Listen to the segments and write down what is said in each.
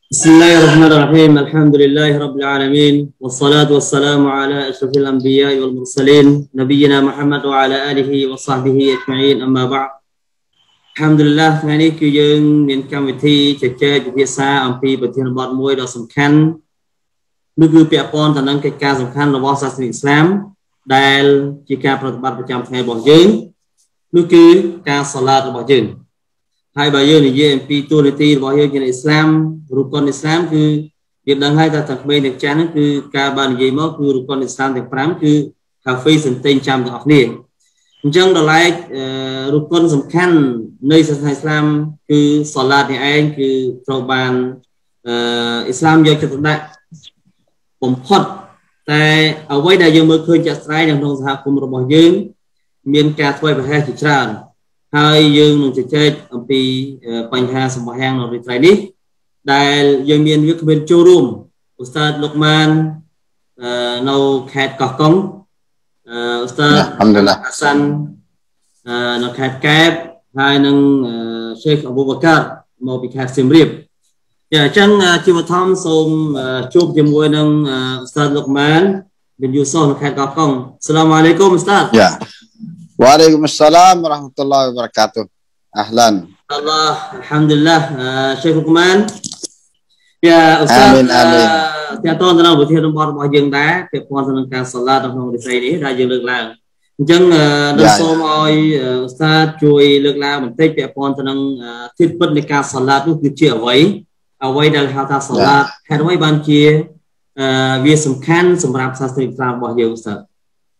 بسم الله الرحمن الرحيم الحمد لله رب العالمين والصلاة والسلام على أشرف الأنبياء والمرسلين نبينا محمد وعلى آله وصحبه أجمعين أما بعد الحمد لله ថ្ងៃនេះគឺយើងមានកម្មវិធីជជែកវិភាសាអំពីប្រធានបទមួយដ៏សំខាន់នោះគឺពាក់ព័ន្ធទៅនឹងកិច្ចការសំខាន់របស់សាសនាអ៊ីស្លាមដែលជាការប្រតិបត្តិប្រចាំថ្ងៃរបស់យើងនោះគឺការសាឡាតរបស់យើងហើយបើយើងនិយាយអំពីទូនាទីរបស់យើងជាអ៊ីស្លាមរូបកុនអ៊ីស្លាមគឺយើងដឹងហើយថាទាំងក្មេងទាំងចាស់ហ្នឹងគឺការបាននិយាយមកគឺរូបកុនអ៊ីស្លាមទាំង5គឺហាហ្វីសន្ទិញចាំទាំងអស់គ្នាអញ្ចឹងដល់ឡែករូបកុនសំខាន់នៃសាសនាអ៊ីស្លាមគឺសាឡាតនេះឯងគឺត្រូវបានអ៊ីស្លាមយកចិត្តទុកដាក់បំផុតតែអ្វីដែលយើងមើលឃើញជាក់ស្ដែងនៅក្នុងសហគមន៍របស់យើងមានការធ្វើប្រហែសជាច្រើនហើយយើងនឹងជជែកអំពីបញ្ហាសម្បត្តិនៅរាត្រីនេះដែលយើងមានវាគ្មានចូលរួមឧស្សាហ៍លោកម៉ាននៅខេត្តកោះកុងឧស្សាហ៍អាសាន់នៅខេត្តកែបហើយនឹងសេខអប៊ូបកាមកពីខេត្តសៀមរាបអញ្ចឹងជាបឋមសូមជួបជាមួយនឹងឧស្សាហ៍លោកម៉ានប៊ីនយូសូនៅខេត្តកោះកុងអស្សាឡាមអាឡៃគុំឧស្សាហ៍ Waalaikumsalam warahmatullahi wabarakatuh. Ahlan. Allah, alhamdulillah. Syekh Lukman. Ya, Ustaz. Amin, amin. តើតើទៅនឹងវិធីរបស់យើងដែរពាក់ព័ន្ធទៅនឹងការសាឡាតក្នុងវិស័យនេះដែលយើងលើកឡើងអញ្ចឹងនឹងសូមឲ្យឧស្សាហ៍ជួយលើកឡើងបន្តិចពាក់ព័ន្ធទៅនឹងទិដ្ឋពិតនៃការសាឡាតនោះគឺជាអ្វីដែលហៅថាសាឡាតហេតុអ្វីបានជាវាសំខាន់សម្រាប់សាសនាអ៊ីស្លាមរបស់យើងឧស្សាហ៍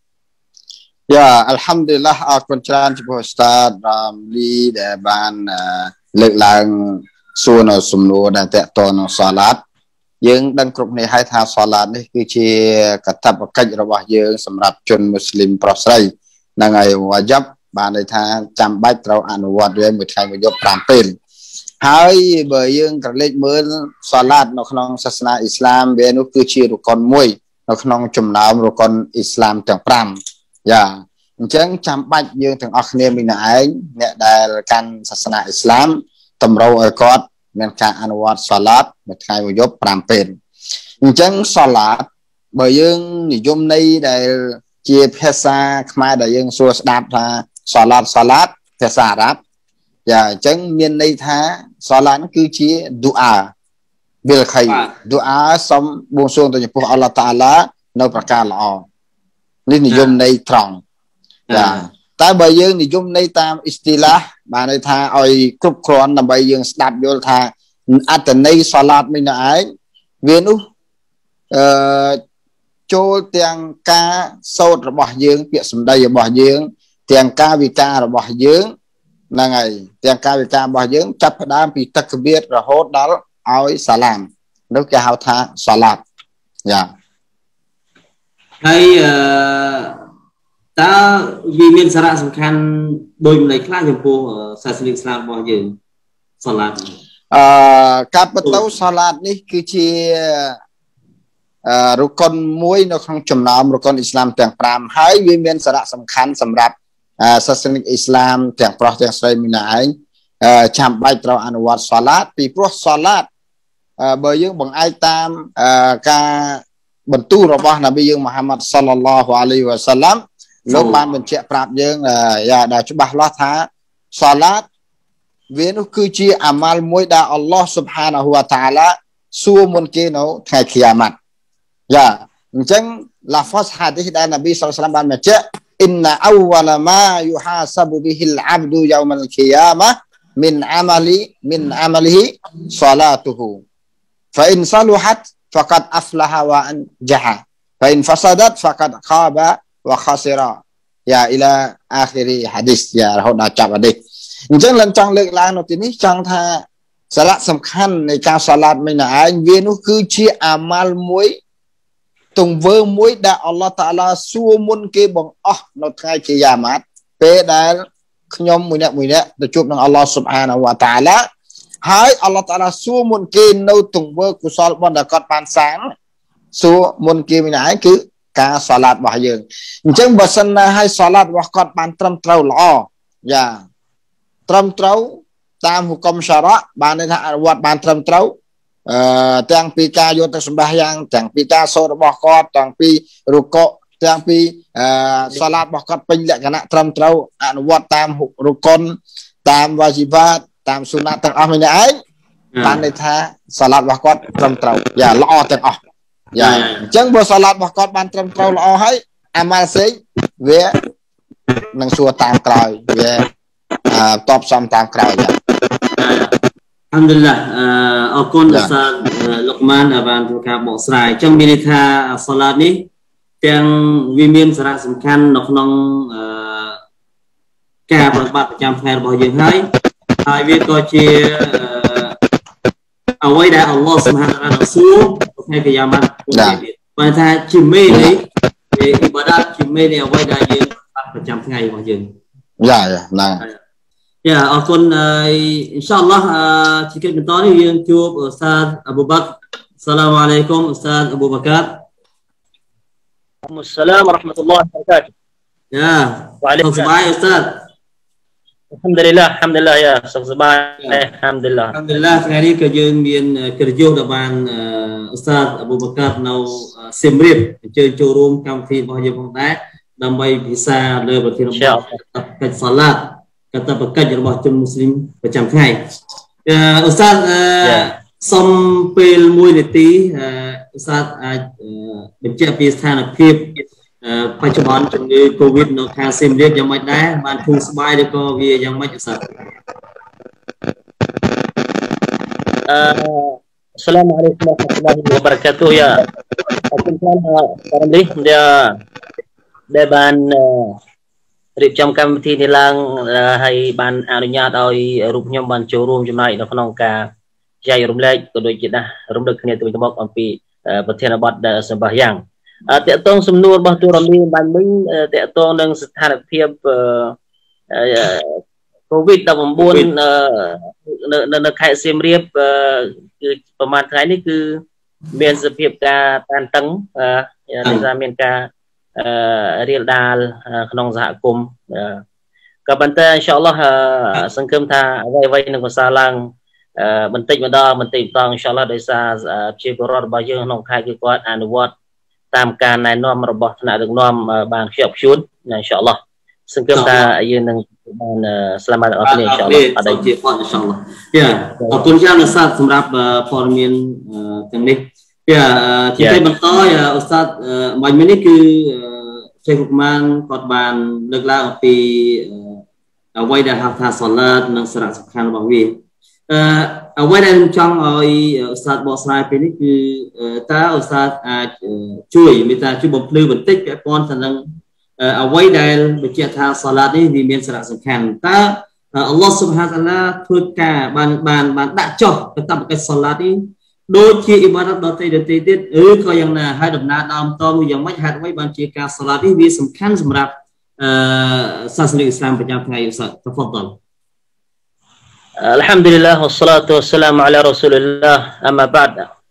Ya, alhamdulillah អរគុណច្រើនចំពោះឧស្សាហ៍រំលីដែលបានលើកឡើងសួរនៅសំណួរដែលតកតនឹងសាឡាតយើងដឹងគ្រប់គ្នាហើយថាសាឡាតនេះគឺជាកាតព្វកិច្ចរបស់យើងសម្រាប់ជនមូស្លីមប្រុសស្រីហ្នឹងហើយវ៉ាជីបបានន័យថាចាំបាច់ត្រូវអនុវត្តវាមួយថ្ងៃមួយយប់5ពេលហើយបើយើងក្រឡេកមើលសាឡាតនៅក្នុងសាសនាអ៊ីស្លាមវានោះគឺជារុកុនមួយនៅក្នុងចំណោមរុកុនអ៊ីស្លាមទាំង5យ៉ាអញ្ចឹងចាំបាច់យើងទាំងអស់គ្នាមានឯងអ្នកដែលកាន់សាសនាអ៊ីស្លាមតម្រូវឲ្យគាត់មានការអនុវត្តសាឡាតមួយថ្ងៃមួយយប់5ពេលអញ្ចឹងសាឡាតបើយើងនិយមន័យដែលជាភាសាខ្មែរដែលយើងសួរស្ដាប់ថាសាឡាតភាសាអារ៉ាប់យ៉ាអញ្ចឹងមានន័យថាសាឡាតគឺជាឌូអាវិលខៃឌូអាសូមបួងសួងទៅចំពោះអល់ឡោះតាអាឡានៅប្រការល្អនេះនិយមន័យត្រង់ចាតែបើយើងនិយមន័យតាមអ៊ីស្ទីឡាបានន័យថាឲ្យគ្រប់គ្រាន់ដើម្បីយើងស្ដាប់យល់ថាអត្តន័យសាឡាតមិនឯងវានោះចូលទាំងការសូត្ររបស់យើងពាក្យសម្ដីរបស់យើងទាំងការវិការរបស់យើងហ្នឹងហើយទាំងការវិការរបស់យើងចាប់ផ្ដើមពីតក្បៀររហូតដល់ឲ្យសាឡាមនោះគេហៅថាសាឡាតយ៉ាហើយតើវាមានសារៈសំខាន់ដូចម្ដេចខ្លះចំពោះសាសនាអ៊ីស្លាមរបស់យើងសាឡាតការបន្តសាឡាតនេះគឺជារុកុនមួយនៅក្នុងចំណោមរុកុនអ៊ីស្លាមទាំង5ហើយវាមានសារៈសំខាន់សម្រាប់សាសនិកអ៊ីស្លាមទាំងប្រុសទាំងស្រីមានឯងចាំបាច់ត្រូវអនុវត្តសាឡាតពីព្រោះសាឡាតបើយើងបង្អែកតាមការបន្ទូលរបស់នប៊ីយើងមូហាម៉ាត់សល្លឡោះអាឡៃហ៊ីវ៉ាសឡាមលោកបានបញ្ជាក់ប្រាប់យើងដែលច្បាស់លាស់ថាសាឡាតវានោះគឺជាអាម៉ាល់មួយដែលអល់ឡោះស៊ុបហានាហ៊ូវតាអាឡាសួរមុនគេនៅថ្ងៃឃីយ៉ាម៉ាត់យ៉ាអញ្ចឹងឡាហ្វាសហាឌីសដែលនប៊ីសល្លឡោះអាឡៃហ៊ីវ៉ាសឡាមបានបញ្ជាក់អ៊ីនណាអវលម៉ាយូហាសាប៊ូប៊ីហ៊ីលអាប់ឌូយោមលឃីយ៉ាម៉ាمن عمله صلاته فإن صلحت فقد أفلح وأنجح فإن فسدت فقد خاب وخسر يا إلى آخر حديث يا រហូតដល់ចប់hadisអញ្ចឹងឡើងចង់លើកឡើងនៅទីនេះចង់ថាសារៈសំខាន់នៃការសាឡាតមិនឯងវានោះគឺជាអាម៉ាល់មួយទង្វើមួយដែលអល់ឡោះតាអាឡាសួរមុនគេបង្អស់នៅថ្ងៃជាយ៉ាម៉ាត់ពេលដែលខ្ញុំមួយអ្នកទៅជួបនឹងអល់ឡោះស៊ុបហានាហ៊ូវតាអាឡាហើយអល់ឡោះតាអាឡាសួរមុនគេនៅទង្វើកុសលបុណ្យដែលគាត់បានសាងសួរមុនគេមិនឯងគឺការសាឡាតរបស់យើងអញ្ចឹងបើសិនណាឲ្យសាឡាតរបស់គាត់បានត្រឹមត្រូវល្អយ៉ាត្រឹមត្រូវតាមហុកមសារ៉ាបានន័យថាអនុវត្តបានត្រឹមត្រូវទាំងពីការយកទៅសម្បាយ៉ាងទាំងពីការសូត្ររបស់គាត់ទាំងពីរុកុទាំងពីសាឡាតរបស់គាត់ពេញលក្ខណៈត្រឹមត្រូវអនុវត្តតាមរុកុនតាមវាជីវ៉ាតតាមសុណាតទាំងអស់នេះឯងបានន័យថាសាឡាតរបស់គាត់ត្រឹមត្រូវយ៉ាល្អទាំងអស់យ៉ាអញ្ចឹងបើសាឡាតរបស់គាត់បានត្រឹមត្រូវល្អហើយអាម៉ាល់សេងវានឹងសួរតាមក្រោយវាតបសំតាមក្រោយយ៉ា Alhamdulillah អរគុណអាសាលោកម៉ានបានធ្វើការបកស្រាយអញ្ចឹងមានន័យថាសាឡាតនេះទាំងវាមានសារៈសំខាន់នៅក្នុងការប្រតិបត្តិប្រចាំថ្ងៃរបស់យើងហើយវាក៏ជាអ្វីដែលអល់ឡោះស៊ុបហានតាអាឡាសួរថ្ងៃកិយាម៉ាត់បានថាជាមេនៃអ៊ីបាដាតជាមេនៃអ្វីដែលយើងប្រចាំថ្ងៃរបស់យើងយ៉ាហ្នឹងយ៉ាអរគុណអ៊ីនសាអល់ឡោះជាកិច្ចបន្តនេះយើងជួបឧស្សាហ៍អប៊ូបាក់សាឡាមអាឡៃគុំឧស្សាហ៍អប៊ូបាកាត Assalamualaikum warahmatullahi wabarakatuh. Ya. Waalaikumsalam Ustaz. Alhamdulillah ya. Alhamdulillah. Alhamdulillah ថ្ងៃនេះក៏យើងមានកិត្តិយសដែលបានឧស្សាហ៍អប៊ូបាកាតនៅសៀមរាបអញ្ជើញចូលរួមកម្មវិធីរបស់យើងផងដែរដើម្បីពិសាលើប្រធានបទកិច្ចសាឡាតកាតព្វកិច្ចរបស់ជនមូស្លីមប្រចាំថ្ងៃឧស្សាហ៍សុំពេល1នាទីឧស្សាហ៍អាចបញ្ជាក់ពីស្ថានភាពបច្ចុប្បន្នជំងឺ Covid នៅខាងសៀមរាបយ៉ាងម៉េចដែរបានធូរស្បើយឬក៏វាយ៉ាងម៉េចឧស្សាហ៍ Assalamualaikum warahmatullahi wabarakatuh ya. អរគុណច្រើនតាមនេះដែលបានរៀបចំកម្មវិធីនេះឡើងហើយបានអនុញ្ញាតឲ្យរូបខ្ញុំបានចូលរួមចំណែកនៅក្នុងការចែករំលែកក៏ដូចជាដែររំលឹកគ្នាទៅវិញទៅមកអំពីប្រធានបទសម្បះយ៉ាងតកតងសំណួររបស់ទូរ៉ាមីបានមិញតកតងនឹងស្ថានភាព COVID-19 នៅខេត្តសៀមរាបគឺប្រហែលថ្ងៃនេះគឺមានសភាពការតានតឹងដោយសារមានការរាលដាលក្នុងសហគមន៍ក៏ប៉ុន្តែអ៊ីនសាអល់ឡោះសង្ឃឹមថាអ្វីៗនឹងប្រសើរឡើងបន្តិចម្ដងអ៊ីនសាអល់ឡោះដោយសារជាពលរដ្ឋរបស់យើងក្នុងខេត្តគឺគាត់អនុវត្តតាមការណែនាំរបស់ថ្នាក់ដឹកនាំបានខ្ជាប់ខ្ជួនអ៊ីនសាអល់ឡោះសង្ឃឹមថាយើងនឹងបានស្លាមាត់អរគុណអ៊ីនសាអល់ឡោះអត់ទេអ៊ីនសាអល់ឡោះយ៉ាអរគុណច្រើនឧស្សាហ៍សម្រាប់ព័ត៌មានទាំងនេះយ៉ាជាកិច្ចបន្តឧស្សាហ៍មិញនេះគឺជ័យហ៊ុកម៉ានគាត់បានលើកឡើងអំពីអ្វីដែលហៅថាសាឡាតនិងសារៈសំខាន់របស់វាអ្វីដែលចង់ឲ្យឧស្សាហ៍បកស្រាយពេលនេះគឺតើឧស្សាហ៍អាចជួយមេត្តាជួយបំភ្លឺបន្តិចពាក់ព័ន្ធទៅនឹងអ្វីដែលបញ្ជាក់ថាសាឡាតនេះវាមានសារៈសំខាន់តើអល់ឡោះស៊ុបហានតាអាឡាធ្វើការបានដាក់ចុះកាតព្វកិច្ចសាឡាតនេះដូចជាអ៊ីបាដាតដទៃទៀតឬក៏យ៉ាងណាហើយដំណើរដើមតមួយយ៉ាងម៉េចហេតុអ្វីបានជាការសាឡាតនេះវាសំខាន់សម្រាប់សាសនាអ៊ីស្លាមប្រចាំថ្ងៃឧស្សាហ៍តហ្វដល Alhamdulillah wassalatu wassalamu ala Rasulillah amma ba'd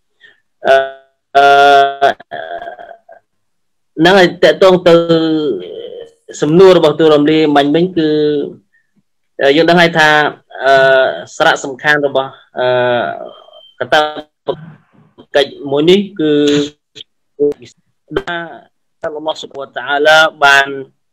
នឹងតកតងទៅសំណួររបស់ទូរំលាមិញគឺយើងដឹងហើយថាសារៈសំខាន់របស់កតាកិច្ចមួយនេះគឺអល់ឡោះស៊ុបហានតាអាឡាបាន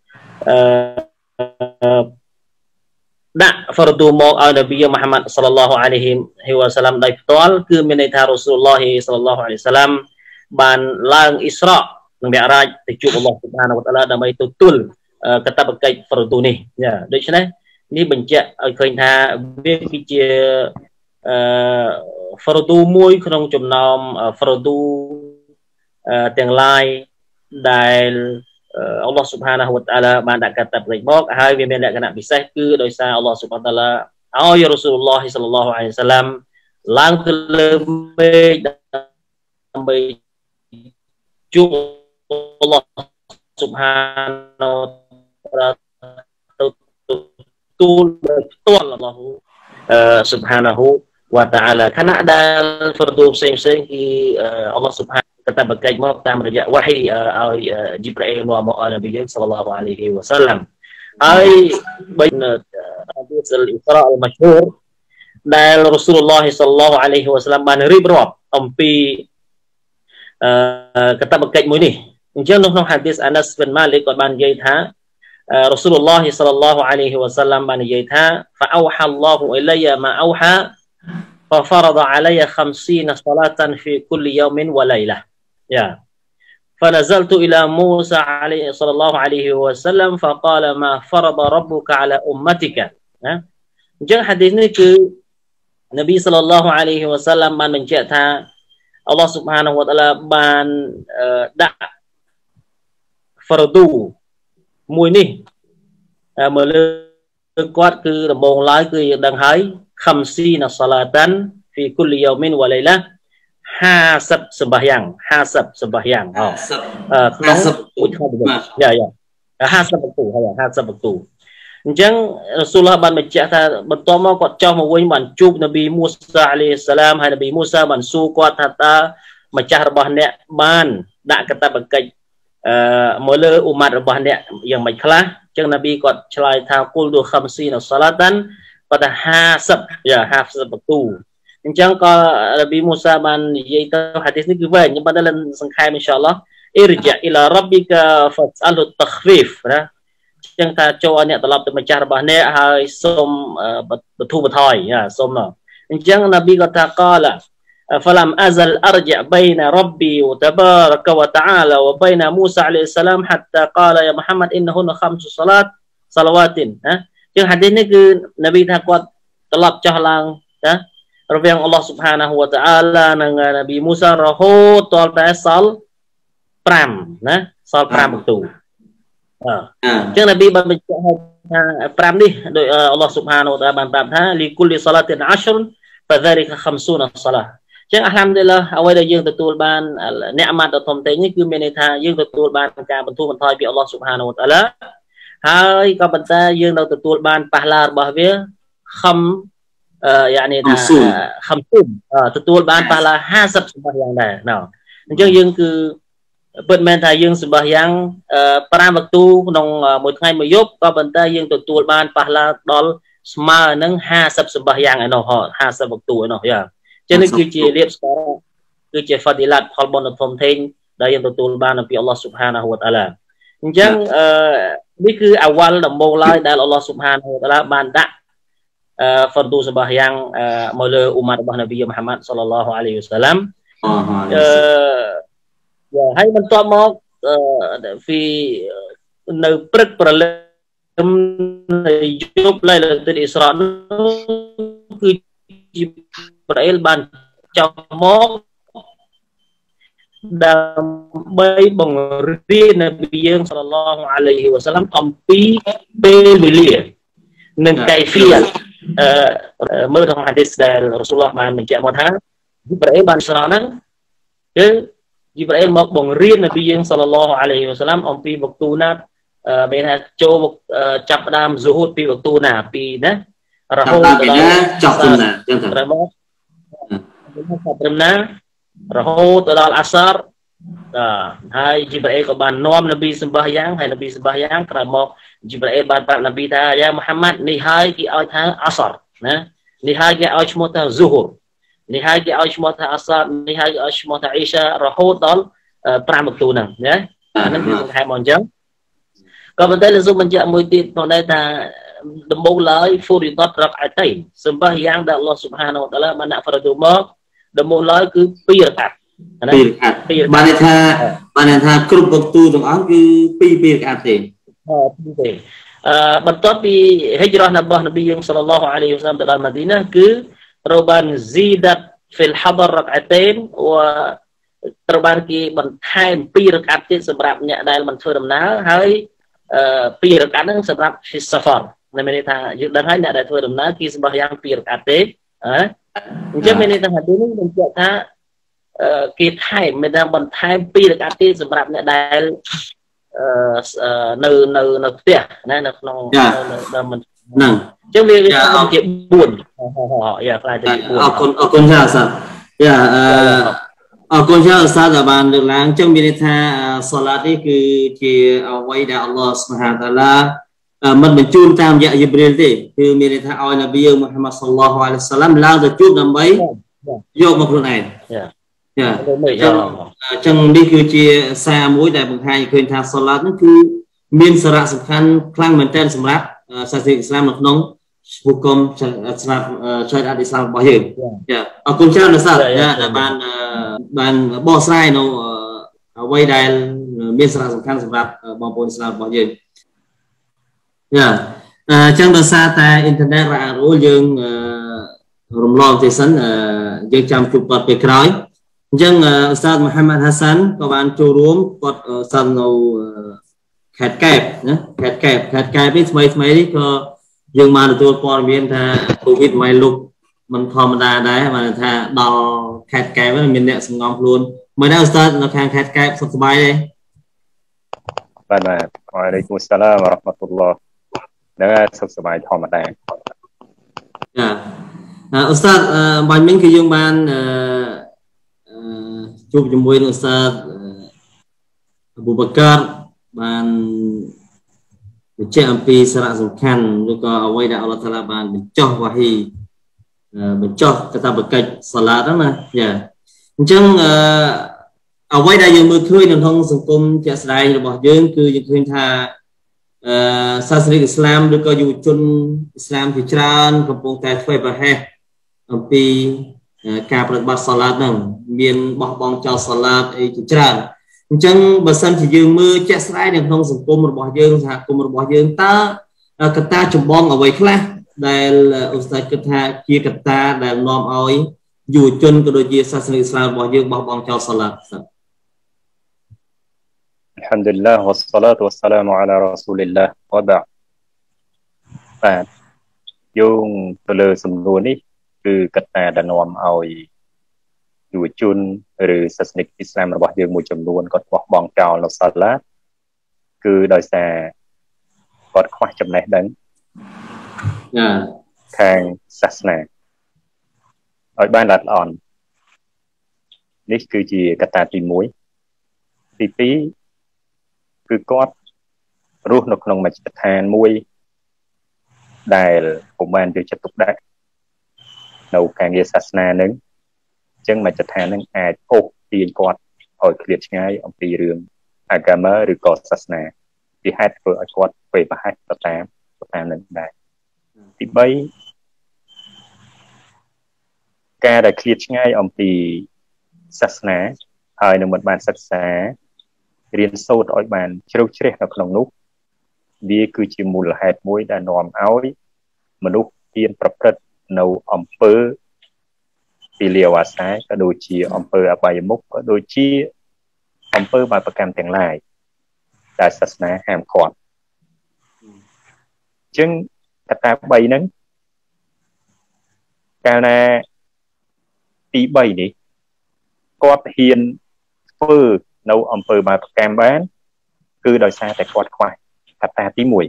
ដាក់ហ្វរឌូមកឲ្យនប៊ីមូហាម៉ាត់សល្លឡោះអាឡៃហ៊ីវ៉ាសាឡាំដោយផ្ទាល់គឺមានន័យថារ៉ូស៊ូលឡោះសល្លឡោះអាឡៃហ៊ីវ៉ាសាឡាំបានឡើងអ៊ីស្រ៉ានិងមិអរ៉ាជទៅជួបអល់ឡោះស៊ុបហានវតាអាឡាដើម្បីទទួលកាតព្វកិច្ចហ្វរឌូនេះដូច្នេះនេះបញ្ជាក់ឲ្យឃើញថាវាគឺជាហ្វរឌូមួយក្នុងចំណោមហ្វរឌូទាំងឡាយដែលអល់ឡោះស៊ុបហានាហ៊ូវតាអាឡាបានដាក់កាតព្វកិច្ចមកហើយវាមានលក្ខណៈពិសេសគឺដោយសារអល់ឡោះស៊ុបហានតាអាឡាឲ្យរ៉ូស៊ូលឡោះសល្លឡោះអាឡៃហ៊ីវ៉ាសាឡាំឡើងទៅលើមេឃដើម្បីជួបអល់ឡោះស៊ុបហានាទូលផ្ទាល់អល់ឡោះស៊ុបហានាហ៊ូវតាអាឡាខណៈដែលហ្វរឌូផ្សេងគឺអល់ឡោះស៊ុបហានកាតព្វកិច្ចមកតាមរយៈវ៉ាហ៊ីឲ្យជីប្រអ៊ីលមកអល់នប៊ីសល្លឡោះអាឡៃហ៊ីវ៉ាសាឡាំហើយបីនៅហាឌីសអ៊ីស្រាអ៊ីលម៉ាឈូរដែលរ៉ូស៊ូលឡោះសល្លឡោះអាឡៃហ៊ីវ៉ាសល្លាមបានរៀបរាប់អំពីកាតព្វកិច្ចមួយនេះអញ្ចឹងនៅក្នុងហាឌីសអាណាសប៊ិនម៉ាលីកគាត់បាននិយាយថារ៉ូស៊ូលឡោះសល្លឡោះអាឡៃហ៊ីវ៉ាសល្លាមបាននិយាយថាហ្វាអូហាឡោះអ៊ីឡៃយ៉ាម៉ាអូហា ففرض علي 50 صلاة في كل يوم وليلة يا فنزلت إلى موسى عليه صلى الله عليه وسلم فقال ما فرض ربك على أمتك អញ្ចឹងហាឌីសនេះគឺនប៊ីសល្លឡោះអាឡៃហ៊ីវ៉ាសល្លាមបានបញ្ជាក់ថាអល់ឡោះស៊ុបហានវតាឡាបានដាក់ហ្វរឌូមួយនេះមកលើគាត់គឺដំបូងឡើយគឺយើងដឹងហើយ50 salatan fi kulli yawmin wa laylah 50 sembahyang ក្នុងមួយថ្ងៃ50 វក្ទូអញ្ចឹងរ៉ូស៊ូលឡោះបានបញ្ជាក់ថាបន្ទាប់មកគាត់ចុះមកវិញបានជួបនប៊ីមូសាអាឡៃហ៊ីសឡាមហើយនប៊ីមូសាបានសួរគាត់ថាតើម្ចាស់របស់អ្នកបានដាក់កាតព្វកិច្ចមកលើអ៊ុម៉ាត់របស់អ្នកយ៉ាងម៉េចខ្លះអញ្ចឹងនប៊ីគាត់ឆ្លើយថាគុលទូ50 salatan គាត់ថា50 វក្ទូអញ្ចឹងក៏នប៊ីមូសាបាននិយាយទៅហាឌីសនេះគឺវែងខ្ញុំបានតែសង្ខេបអ៊ីនសាអល់ឡោះអ៊ីរជាអ៊ីឡារ៉ាប៊ីកាហ្វាស្អលហ៊ូតខ្វីហ្វណាចឹងថាចូលឲ្យអ្នកត្រឡប់ទៅម្ចាស់របស់អ្នកហើយសូមបទូបថយសូមអញ្ចឹងនប៊ីក៏ថាកាឡា فلم أزل أرجع بين ربي وتبارك وتعالى وبين موسى عليه السلام حتى قال يا محمد إنهن 5 صلوات ចឹងហាឌីសនេះគឺនប៊ីថាគាត់ត្រឡប់ចុះឡើងណារវាងអល់ឡោះស៊ុបហានាហ៊ូវតាអាឡានិងនប៊ីមូសារហូតដល់តែសល់5ណាសល់5វក្ទូអញ្ចឹងនប៊ីបានបញ្ជាក់ថា5នេះដោយអល់ឡោះស៊ុបហានាហ៊ូវតាអាឡាបានប្រាប់ថាលីគុលលីសាឡាទីន10 فذلك 50 صلاة ចឹងអាល់ហាំឌុលីឡាអ្វីដែលយើងទទួលបានអ្នកអាម៉ាត់ដ៏ធំធេងនេះគឺមានន័យថាយើងទទួលបានការបន្ធូរបន្ថយពីអល់ឡោះស៊ុបហានាហ៊ូវតាអាឡាហើយក៏ប៉ុន្តែយើងនៅទទួលបានប៉ះឡារបស់វាខំយ៉ានេះថា50ទទួលបានប៉ះឡា50សម្បត្តិយ៉ាងដែរអញ្ចឹងយើងគឺពិតមែនថាយើងសម្បត្តិយ៉ាង5វក្ទូក្នុងមួយថ្ងៃមួយយប់ក៏ប៉ុន្តែយើងទទួលបានប៉ះឡាដល់ស្មើនឹង50សម្បត្តិយ៉ាងឯនោះ50វក្ទូឯនោះយ៉ាចឹងនេះគឺជាលៀបស្គាល់គឺជាហ្វាឌីឡាតផលបុណ្យធំធេងដែលយើងទទួលបានពីអល់ឡោះស៊ុបហានាហ៊ូវតាអាឡាអញ្ចឹងនេះគឺអវលដំបូងឡើយដែលអល់ឡោះស៊ុបហានាហ៊ូវតាអាឡាបានដាក់ហ្វរឌូសម្បត្តិយ៉ាងមកលើអ៊ុម៉ាត់របស់នប៊ីមូហាម៉ាត់សល្លឡោះអាឡៃហ៊ីវ៉ាសល្លាមហើយបន្ទាប់មកពីនៅព្រឹកព្រលឹមយប់ឡៃឡាតុលអ៊ីស្រាគឺជីប្រអ៊ីលបានចុះមកដើម្បីបង្រៀននប៊ីយើងសល្លឡោះអាឡៃហ៊ីវ៉ាសល្លាមអំពីពេលវេលានិងកៃហ្វីយ៉ាមើលក្នុងហាឌីសដែលរ៉ូស៊ូលឡោះបានបញ្ជាក់មកថាជីប្រអ៊ីលបានស្រន់ហ្នឹងគឺជីប្រអ៊ីលមកបង្រៀននប៊ីយើងសល្លឡោះអាឡៃហ៊ីវ៉ាសល្លាមអំពីវក្ទូណាមានថាចូលចាប់ផ្ដើមស៊ូហូតពីវក្ទូណាពីណារហូតដល់ចប់ត្រឹមណាចឹងទៅត្រឹមណារហូតដល់អាសារហើយជីប្រអ៊ីលក៏បាននាំនប៊ីសម្បះយ៉ាងហើយនប៊ីសម្បះយ៉ាងក្រោយមកជីប្រអ៊ីលបានប្រាប់នប៊ីថាយ៉ាមូហាម៉ាត់នេះហើយគេឲ្យថាអាសារណានេះហើយគេឲ្យឈ្មោះថាស៊ូហូរនេះហើយគេឲ្យឈ្មោះថាអាសារនេះហើយគេឲ្យឈ្មោះថាអ៊ីសារហូតដល់5វក្ទូហ្នឹងណាហ្នឹងគឺខែមកអញ្ចឹងក៏ប៉ុន្តែលោកស៊ូបញ្ជាក់មួយទៀតផងដែរថាដំបូងឡើយហ្វូរីដតរកអាតៃសម្បះយ៉ាងដែលអល់ឡោះស៊ុបហានាហ៊ូវតាអាឡាបានដាក់ហ្វរឌូមកដំបូងឡើយគឺ2រកាត់បានន័យថាគ្រប់វក្ទូទាំងអស់គឺ2រកាត់ទេបន្ទាប់ពីហិជ្រ៉ះរបស់នប៊ីយើងសល្លឡោះអាឡៃហ៊ីវ៉ាសល្លាមទៅដល់ម៉ាឌីណាគឺត្រូវបានស៊ីដាត់ហ្វីលហាដររកអាតេនត្រូវបានគេបន្ថែម2រកាត់ទៀតសម្រាប់អ្នកដែលមិនធ្វើដំណើរហើយ2រកាត់ហ្នឹងសម្រាប់ហ្វីសាហ្វារមានន័យថាយើងដឹងហើយអ្នកដែលធ្វើដំណើរគេសម្បះយ៉ាង2រកាត់ទេអញ្ចឹងមានន័យថាហាឌីសនេះបញ្ជាក់ថាគេថែមមានថាបន្ថែម2រកាត់ទៀតសម្រាប់អ្នកដែលនៅផ្ទះណានៅក្នុងដល់មិនហ្នឹងអញ្ចឹងវាជា4យ៉ាខ្លាយទៅជា4 អរគុណចាសាយ៉ាអរគុណចាសាបានលើកឡើងអញ្ចឹងមានន័យថាសាឡាតនេះគឺជាអ្វីដែលអល់ឡោះស៊ុបហានតាឡា mình chun tam dạ Jibril thìคือมีในทางอัลนบีมุฮัมมัดศ็อลลัลลอฮุอะลัยฮิวะซัลลัมឡើងទៅជួបដើម្បីយកមកខ្លួនឯងចឹងនេះគឺជាសារមួយដែលបង្ហាញឃើញថាសូឡាតនោះគឺមានសារៈសំខាន់ខ្លាំងមែនទែនសម្រាប់សាសនាអ៊ីស្លាមនៅក្នុងហុគមសម្រាប់ឆរិអាតអ៊ីស្លាមរបស់យើងចាអរគុណច្រើនណាស់ដែលបានបកស្រាយនៅអ្វីដែលមានសារៈសំខាន់សម្រាប់បងប្អូនអ៊ីស្លាមរបស់យើងចាចឹងដោយសារតែអ៊ីនធឺណិតរ៉ាក់រូលយើងរំលងទេសិនយើងចាំជួបគាត់ពេលក្រោយអញ្ចឹងឧស្សាហ៍មូហាម៉ាត់ហាសាន់ក៏បានចូលរួមគាត់សិននៅខេត្តកែបណាខេត្តកែបនេះថ្មីនេះក៏យើងបានទទួលព័ត៌មានថាកូវីដមកលុកមិនធម្មតាដែរបានថាដល់ខេត្តកែបមានអ្នកសង្ងំខ្លួនមិនដែរឧស្សាហ៍នៅខាងខេត្តកែបសុខសប្បាយទេបាទវ៉ាអាឡៃគុំអស្សឡាមវ៉ារ៉ាហ្មាតុលឡោះដែរសុខសប្បាយធម្មតាចាឧស្សាហ៍បាញ់មិញគឺយើងបានជួបជាមួយនឹងឧស្សាហ៍អប៊ូបកាបានបញ្ជាក់អំពីសារៈសំខាន់ឬក៏អ្វីដែលអល់ឡោះតាឡាបានបញ្ចុះវ៉ាហ៊ីបញ្ចុះកាតព្វកិច្ចសាឡាតហ្នឹងណាចាអញ្ចឹងអ្វីដែលយើងមើលឃើញនៅក្នុងសង្គមជាក់ស្ដែងរបស់យើងគឺយើងឃើញថាសាសនាអ៊ីស្លាមឬក៏យុវជនអ៊ីស្លាមជាច្រើនកំពុងតែធ្វើប្រហែសអំពីការប្រតិបត្តិសាឡាតហ្នឹងមានបោះបង់ចោលសាឡាតអីជាច្រើនអញ្ចឹងបើសិនជាយើងមើលជាក់ស្ដែងនៅក្នុងសង្គមរបស់យើងសហគមន៍របស់យើងតើកត្តាចម្បងអ្វីខ្លះដែលឧស្សាហ៍គិតថាជាកត្តាដែលនាំឲ្យយុវជនក៏ដូចជាសាសនាអ៊ីស្លាមរបស់យើងបោះបង់ចោលសាឡាត Alhamdulillah wassalatu wassalamu ala rasulillah wa ba'd បាទយោងទៅលើសំណួរនេះគឺកត្តាដែលនាំឲ្យយុវជនឬសាសនិកអ៊ីស្លាមរបស់យើងមួយចំនួនគាត់បោះបង់ចោលនៅសាឡាគឺដោយសារគាត់ខ្វះចំណេះដឹងខាងសាសនាឲ្យបានល្អិតល្អន់នេះគឺជាកត្តាទី1ទី2គឺគាត់រស់នៅក្នុងមជ្ឈដ្ឋានមួយដែលពុំបានយកចិត្តទុកដាក់នៅការងារសាសនានឹងអញ្ចឹងមជ្ឈដ្ឋាននឹងអាចអូសទាញគាត់ឲ្យឃ្លាតឆ្ងាយអំពីរឿងអាកាមាឬក៏សាសនាពីហេតុធ្វើឲ្យគាត់ពេលប្រហែសទៅតាមនឹងដែរទី3ការដែលឃ្លាតឆ្ងាយអំពីសាសនាហើយនឹងមិនបានសិក្សារៀនសូត្រឲ្យបានជ្រៅជ្រះនៅក្នុងនោះវាគឺជាមូលហេតុមួយដែលនាំឲ្យមនុស្សហ៊ានប្រព្រឹត្តនៅអំពើពីលាវអាសាក៏ដូចជាអំពើអបាយមុខក៏ដូចជាអំពើបាបកម្មទាំងឡាយដែលសាសនាហាមឃាត់អញ្ចឹងកត្តា3ហ្នឹងកាលណាទី3នេះគាត់ហ៊ានធ្វើនៅអំពើបាបកម្មបានគឺដោយសារតែគាត់ខ្វះកត្តាទី1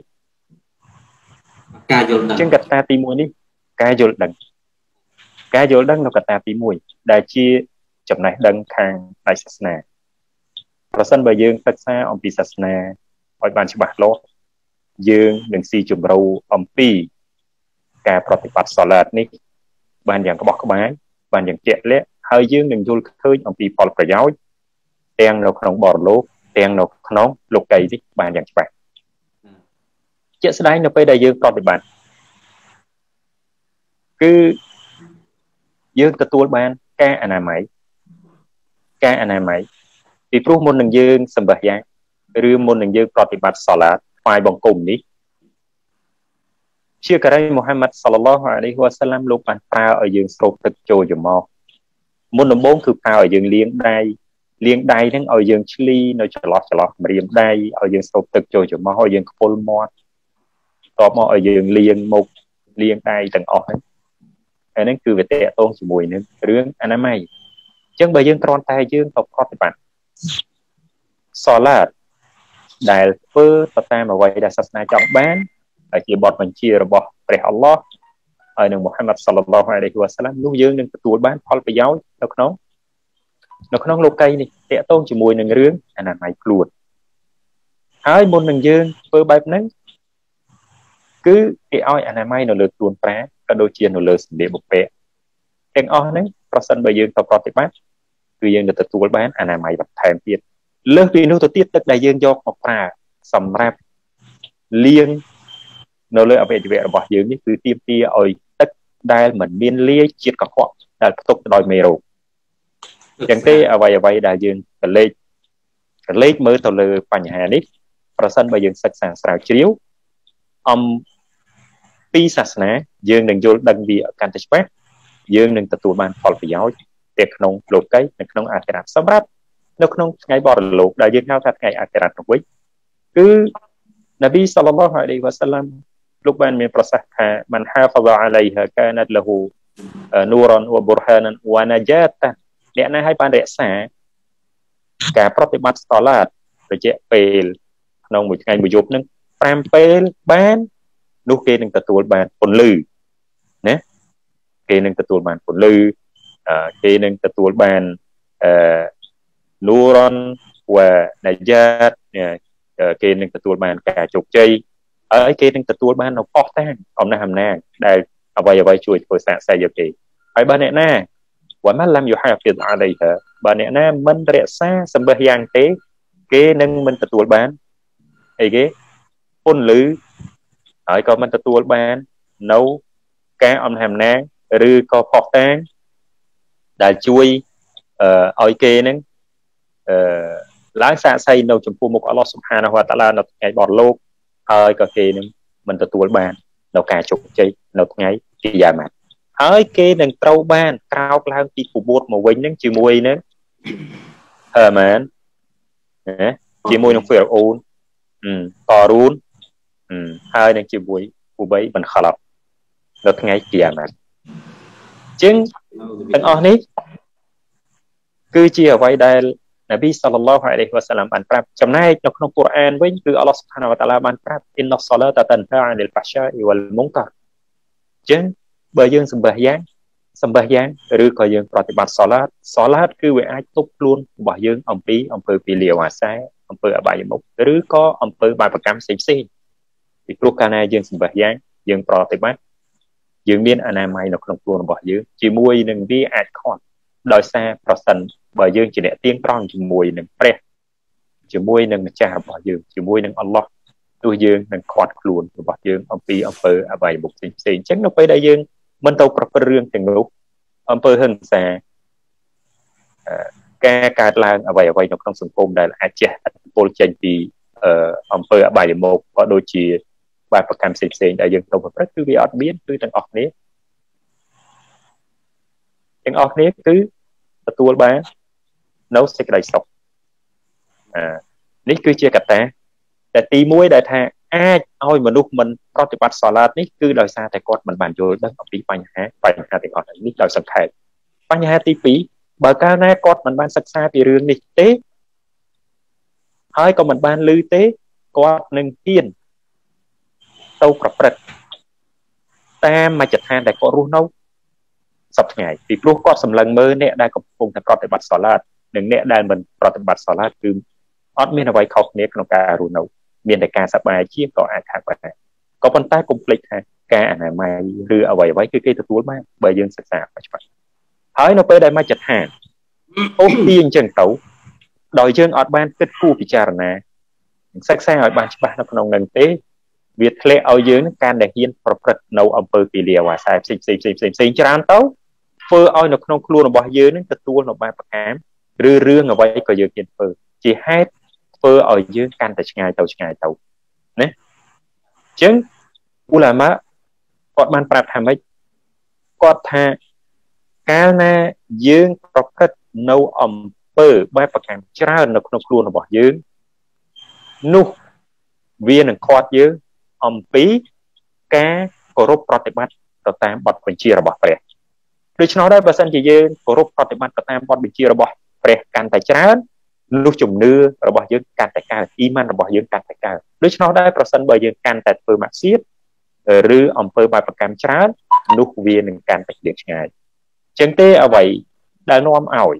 ការយល់ដឹងអញ្ចឹងកត្តាទី1នេះការយល់ដឹងនៅកត្តាទី1ដែលជាចំណេះដឹងខាងផ្នែកសាសនាប្រសិនបើយើងសិក្សាអំពីសាសនាឲ្យបានច្បាស់លាស់យើងនឹងស៊ីជម្រៅអំពីការប្រតិបត្តិសាឡាតនេះបានយ៉ាងក្បោះក្បាយបានយ៉ាងជាក់លាក់ហើយយើងនឹងយល់ឃើញអំពីផលប្រយោជន៍ទាំងនៅក្នុងបរលោកទាំងនៅក្នុងលោកីនេះបានយ៉ាងច្បាស់ជាក់ស្ដែងនៅពេលដែលយើងប្រតិបត្តិគឺយើងទទួលបានការអនាម័យពីព្រោះមុននឹងយើងសម្បះយ៉ាងឬមុននឹងយើងប្រតិបត្តិសាឡាតថ្វាយបង្គំនេះជាការីមូហាម៉ាត់សល្លឡោះអាឡៃហ៊ីវ៉ាសាឡាំលោកបានប្រើឲ្យយើងស្រូបទឹកចូលច្រមុះមុនដំបូងគឺប្រើឲ្យយើងលាងដៃហ្នឹងឲ្យយើងឆ្លីនៅចន្លោះម្រាមដៃឲ្យយើងស្រូបទឹកចូលច្រមុះឲ្យយើងខ្ពុលមាត់តបមកឲ្យយើងលាងមុខលាងដៃទាំងអស់ហ្នឹងអានេះគឺវាតេតងជាមួយនឹងរឿងអនាម័យអញ្ចឹងបើយើងគ្រាន់តែយើងទៅប្រតិបត្តិសាឡាតដែលធ្វើទៅតាមអ្វីដែលសាសនាចង់បានហើយជាបទបញ្ជារបស់ព្រះអល់ឡោះហើយនឹងមូហាម៉ាត់សល្លឡោះអាឡៃហ៊ីវ៉ាសាឡាំនោះយើងនឹងទទួលបានផលប្រយោជន៍នៅក្នុងលោកីនេះតេតងជាមួយនឹងរឿងអនាម័យខ្លួនហើយមុននឹងយើងធ្វើបែបហ្នឹងគឺគេឲ្យអនាម័យនៅលើខ្លួនប្រាក៏ដូចជានៅលើសម្លៀកបំពាក់ទាំងអស់ហ្នឹងប្រសិនបើយើងទៅប្រតិបត្តិគឺយើងនឹងទទួលបានអនាម័យបន្ថែមទៀតលើសពីនោះទៅទៀតទឹកដែលយើងយកមកប្រើសម្រាប់លាងនៅលើអវយវៈរបស់យើងនេះគឺទាមទារឲ្យទឹកដែលមិនមានលាយជាតិកខ្វក់ដែលផ្ទុកដោយមេរោគអញ្ចឹងទេអ្វីដែលយើងកលេចមើលទៅលើបញ្ហានេះប្រសិនបើយើងសិក្សាស្រាវជ្រាវអំពីសាសនាយើងនឹងយល់ដឹងវាកាន់តែច្បាស់យើងនឹងទទួលបានផលប្រយោជន៍ទាំងក្នុងលោកីនិងក្នុងអាខិរ៉ាតសម្រាប់នៅក្នុងថ្ងៃបរលោកដែលយើងហៅថាថ្ងៃអាខិរ៉ាតនោះវិញគឺនប៊ីសល្លឡោះអាឡៃហ៊ីវ៉ាសល្លាមលោកបានមានប្រសាសន៍ថាមិនហាហ្វហ្សាអាឡៃហាកាណាតលហ៊ូនូរ៉ានវ៉ាប៊ុរហានវ៉ាណាជាតអ្នកណាឲ្យបានរក្សាការប្រតិបត្តិសឡាតរយៈពេលក្នុងមួយថ្ងៃមួយយប់នឹង5ពេលបាននោះគេនឹងទទួលបានពន្លឺណាគេនឹងទទួលបានពន្លឺគេនឹងទទួលបាននូរ៉ានវ៉ាណាជាតគេនឹងទទួលបានការជោគជ័យហើយគេនឹងទទួលបាននៅផុសតាងអំណះអំណាងដែលអ្វីជួយធ្វើសាកសីយកគេហើយបើអ្នកណាវ៉ាម៉ាឡាំយូហាហ្វីសអាឡៃហាបើអ្នកណាមិនរក្សាសម្បះយ៉ាងទេគេនឹងមិនទទួលបានអីគេពន្លឺហើយក៏មិនទទួលបាននៅការអំណះអំណាងឬក៏ផុសតាងដែលជួយឲ្យគេនឹងឡើងសាកសីនៅចំពោះមុខអល់ឡោះស៊ុបហានាហ៊ូវតាឡានៅថ្ងៃបរលោកហើយក៏គេនឹងមិនទទួលបាននៅការជោគជ័យនៅថ្ងៃគីយ៉ាម៉ាត់ហើយគេនឹងត្រូវបានក្រោកឡើងពីពពោះមកវិញនឹងជាមួយនឹងហាម៉ានជាមួយនឹងហ្វីរ៉អូនតរូនហើយនឹងជាមួយពូបីមិនខឡប់នៅថ្ងៃគីយ៉ាម៉ាត់ជាងទាំងអស់នេះគឺជាអ្វីដែលនប៊ីសល្លឡោះអាឡៃហ៊ីវ៉ាសល្លាមបានប្រាប់ចំណែកនៅក្នុងកូរ៉ានវិញគឺអល់ឡោះស៊ុបហានាហ៊ូវតាឡាបានប្រាប់អ៊ីនណសឡាតតនហ្វាអានិលហ្វាសាអ៊ីវលមុនការចឹងបើយើងសម្បះយ៉ាងឬក៏យើងប្រតិបត្តិសឡាតគឺវាអាចទប់ខ្លួនរបស់យើងអំពីអំពើពីលាវអាសាអំពើអបាយមុខឬក៏អំពើបាបកម្មផ្សេងពីព្រោះកាលណាយើងសម្បះយ៉ាងយើងប្រតិបត្តិយើងមានអនាម័យនៅក្នុងខ្លួនរបស់យើងជាមួយនឹងវាអាចខត់ដោយសារប្រសិនបើយើងជាអ្នកទៀងត្រង់ជាមួយនឹងព្រះជាមួយនឹងម្ចាស់របស់យើងជាមួយនឹងអល់ឡោះទោះយើងនឹងខាត់ខ្លួនរបស់យើងអំពីអំពើអបាយមុខផ្សេងអញ្ចឹងនៅពេលដែលយើងមិនទៅប្រព្រឹត្តរឿងទាំងនោះអំពើហិង្សាការកើតឡើងអ្វីនៅក្នុងសង្គមដែលអាចជះឥទ្ធិពលចេញពីអំពើអបាយមុខក៏ដូចជាបាបកម្មផ្សេងដែលយើងទៅប្រព្រឹត្តគឺវាអត់មានគឺទាំងអស់គ្នាគឺទទួលបាននៅសេចក្តីសុខនេះគឺជាកត្តាតែទី1ដែលថាអាចឲ្យមនុស្សមិនប្រតិបត្តិសឡាតនេះគឺដោយសារតែគាត់មិនបានយល់ដឹងអំពីបញ្ហាទាំងអស់នេះដោយសង្ខេបបញ្ហាទី2បើកាលណាគាត់មិនបានសិក្សាពីរឿងនេះទេហើយក៏មិនបានឮទេគាត់នឹងហ៊ានទៅប្រព្រឹត្តតាមមជ្ឈដ្ឋានដែលគាត់រស់នៅសប្តាហ៍ថ្ងៃពីព្រោះគាត់សម្លឹងមើលអ្នកដែលកំពុងតែប្រតិបត្តិសឡាតនិងអ្នកដែលមិនប្រតិបត្តិសឡាតគឺអត់មានអ្វីខុសគ្នាក្នុងការរស់នៅមានតែការសប្បាយជាក៏អាចថាបានក៏ប៉ុន្តែកុំភ្លេចថាការអនាម័យឬអ្វីគឺគេទទួលបានបើយើងសិក្សាច្បាស់ហើយនៅពេលដែលមជ្ឈដ្ឋានអូសទាញអញ្ចឹងទៅដោយយើងអត់បានគិតគូរពិចារណាសិក្សាឲ្យបានច្បាស់នៅក្នុងនឹងទេវាធ្លាក់ឲ្យយើងការដែលហ៊ានប្រព្រឹត្តនៅអំពើពីលាវអាសាផ្សេងច្រើនទៅធ្វើឲ្យនៅក្នុងខ្លួនរបស់យើងនឹងទទួលនៅបាបកម្មឬរឿងអ្វីក៏យើងហ៊ានធ្វើជាហេតុធ្វើឲ្យយើងកាន់តែឆ្ងាយទៅណាអញ្ចឹងអ៊ូឡាម៉ាគាត់បានប្រាប់ថាម៉េចគាត់ថាកាលណាយើងប្រព្រឹត្តនៅអំពើបាបកម្មច្រើននៅក្នុងខ្លួនរបស់យើងនោះវានឹងខាត់យើងអំពីការគោរពប្រតិបត្តិទៅតាមបទបញ្ជារបស់ព្រះដូច្នោះដែរបើសិនជាយើងគោរពប្រតិបត្តិទៅតាមបទបញ្ជារបស់ព្រះកាន់តែច្រើននោះជំនឿរបស់យើងកាន់តែកើតអ៊ីម៉ានរបស់យើងកាន់តែកើតដូច្នោះដែរប្រសិនបើយើងកាន់តែធ្វើម៉ាក់សៀតឬអំពើបាបកម្មច្រើននោះវានឹងកាន់តែឃ្លាតឆ្ងាយចឹងទេអ្វីដែលនាំឲ្យ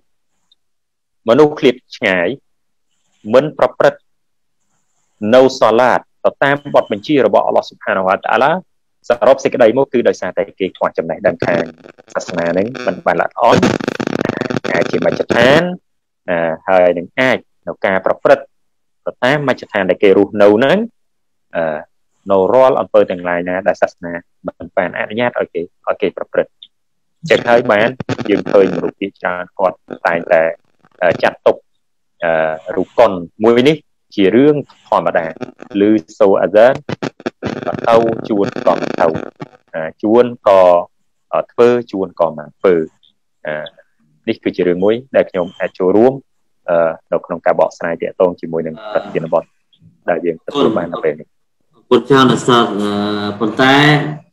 មនុស្សឃ្លាតឆ្ងាយមិនប្រព្រឹត្តនៅសឡាតទៅតាមបទបញ្ជារបស់អល់ឡោះស៊ុបហានវ៉ាតាអាឡាសរុបសេចក្តីមកគឺដោយសារតែគេខ្វះចំណេះដឹងខាងសាសនានឹងមិនបានល្អិតល្អន់អាចជាមជ្ឈដ្ឋានហើយនឹងអាចនៅការប្រព្រឹត្តទៅតាមមជ្ឈដ្ឋានដែលគេរស់នៅហ្នឹងនៅរាល់អំពើទាំងឡាយណាដែលសាសនាមិនបានអនុញ្ញាតឲ្យគេប្រព្រឹត្តចឹងហើយបានយើងឃើញមនុស្សជាច្រើនគាត់តែងតែចាត់ទុករូបកុនមួយនេះជារឿងធម្មតាឬសូអាហ្សានទៅជួនក៏មិនទៅជួនក៏ធ្វើជួនក៏មិនធ្វើនេះគឺជារឿងមួយដែលខ្ញុំអាចចូលរួមនៅក្នុងការបកស្រាយទាក់ទងជាមួយនឹងប្រធានបទដែលយើងទទួលបាននៅពេលនេះពុទ្ធចានសាស្ត្រប៉ុន្តែ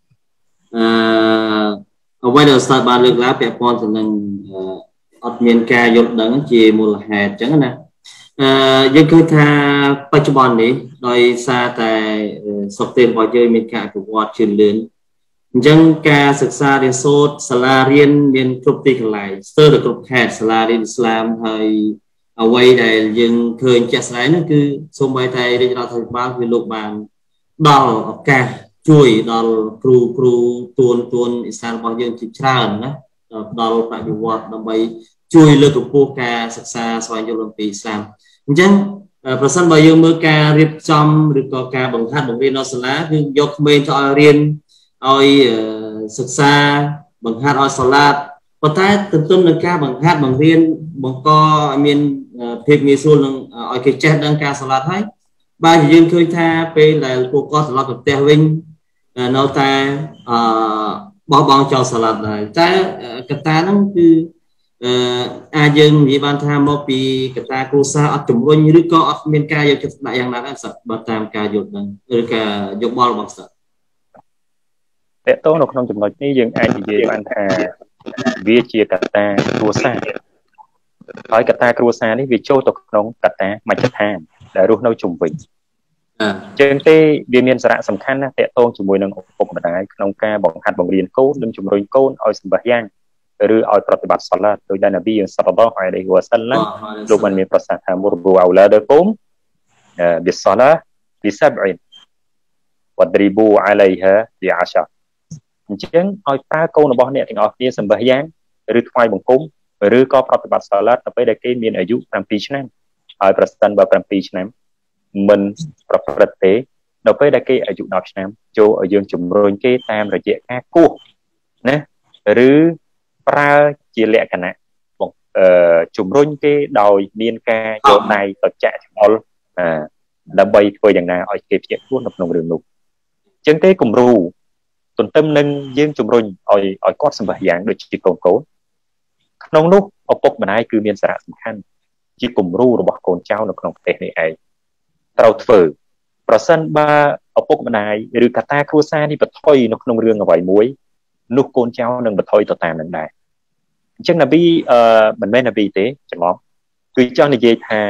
អ្វីដែលសាស្ត្របានលើកឡើងពាក់ព័ន្ធទៅនឹងអត់មានការយល់ដឹងជាមូលហេតុអញ្ចឹងណាយើងឃើញថាបច្ចុប្បន្ននេះដោយសារតែសុខភាពរបស់យើងមានការអភិវឌ្ឍជឿនលឿនអញ្ចឹងការសិក្សារៀនសូត្រសាលារៀនមានគ្រប់ទីកន្លែងស្ទើរតែគ្រប់ខេត្តសាលារៀនឥស្លាមហើយអ្វីដែលយើងឃើញជាក់ស្ដែងនោះគឺសូម្បីតែរាជរដ្ឋាភិបាលគឺលោកបានដល់ឱកាសជួយដល់គ្រូទួនឥស្លាមរបស់យើងជាច្រើនណាដល់បដិវត្តដើម្បីជួយលើកកម្ពស់ការសិក្សាស្វែងយល់អំពីឥស្លាមអញ្ចឹងប្រសិនបើយើងមើលការរៀបចំឬក៏ការបង្ហាត់បង្រៀននៅសាលាគឺយកក្មេងទៅឲ្យរៀនឲ្យសិក្សាបង្ហាត់ឲ្យសាឡាតប៉ុន្តែទន្ទឹមនឹងការបង្ហាត់បង្រៀនបង្កឲ្យមានភាពងាយស្រួលនឹងឲ្យគេចេះដឹងការសាឡាតហើយបើយើងឃើញថាពេលដែលពួកគាត់ត្រឡប់ទៅផ្ទះវិញនៅតែបោះបង់ចោលសាឡាតដែរតែកត្តាហ្នឹងគឺអាចយើងនិយាយបានថាមកពីកត្តាគ្រួសារអត់ជំរុញឬក៏អត់មានការយកចិត្តទុកដាក់យ៉ាងណាដែរសិនបើតាមការយល់ដឹងឬការយោបល់របស់សិនតើតើនៅក្នុងចំណុចនេះយើងអាចនិយាយបានថាវាជាកត្តាគ្រួសារហើយកត្តាគ្រួសារនេះវាចូលទៅក្នុងកត្តាមជ្ឈដ្ឋានដែលរស់នៅជុំវិញចឹងទេវាមានសារៈសំខាន់ណាស់តកតងជាមួយនឹងឪពុកម្ដាយក្នុងការបង្ហាត់បង្រៀនកូននិងជំរុញកូនឲ្យសម្បះយ៉ាងឬឲ្យប្រតិបត្តិសាឡាតដោយដែលនប៊ីសល្លឡោះអាឡៃហ៊ីវ៉ាសល្លាមលោកបានមានប្រសាសន៍ថាមុរប៊ូអោឡាដគុមបិសសាឡាបិសបអ៊ីនវឌ្រីប៊ូអាឡៃហាបិអាសាអញ្ចឹងឲ្យប្រើកូនរបស់អ្នកទាំងអស់គ្នាសម្បះយ៉ាងឬថ្វាយបង្គំឬក៏ប្រតិបត្តិសាឡាតទៅពេលដែលគេមានអាយុ7ឆ្នាំហើយប្រសិនបើ7ឆ្នាំមិនប្រព្រឹត្តទេដល់ពេលដែលគេអាយុ10ឆ្នាំចូលឲ្យយើងជំរុញគេតាមរយៈការគោះណាឬប្រើជាលក្ខណៈជំរុញគេដោយមានការយកដៃទៅចាក់ចង្អុលដើម្បីធ្វើយ៉ាងណាឲ្យគេភ្ញាក់ខ្លួននៅក្នុងរឿងនោះអញ្ចឹងទេគំរូទន្ទឹមនឹងយើងជំរុញឲ្យគាត់សម្បះយ៉ាងដូចជាកូនក្នុងនោះឪពុកម្ដាយគឺមានសារៈសំខាន់ជាគំរូរបស់កូនចៅនៅក្នុងប្រទេសនេះឯងត្រូវធ្វើប្រសិនបើឪពុកម្ដាយឬកត្តាគ្រួសារនេះបន្ថយនៅក្នុងរឿងអ្វីមួយនោះកូនចៅនឹងបន្ថយទៅតាមនឹងដែរអញ្ចឹងនប៊ីមិនមែននប៊ីទេច្រឡំគឺចង់និយាយថា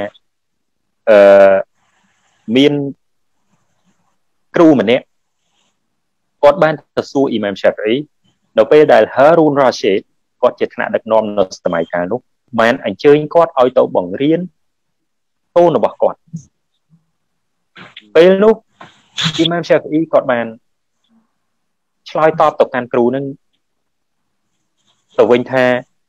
មានគ្រូម្នាក់គាត់បានទៅសួរអ៊ីម៉ាមសាហ្វីអ៊ីនៅពេលដែលហារូនរ៉ាស៊ីដគាត់ជាថ្នាក់ដឹកនាំនៅសម័យកាលនោះបានអញ្ជើញគាត់ឲ្យទៅបង្រៀនកូនរបស់គាត់ពេលនោះអ៊ីម៉ាមសាហ្វីអ៊ីគាត់បានឆ្លើយតបទៅកាន់គ្រូនឹងទៅវិញថា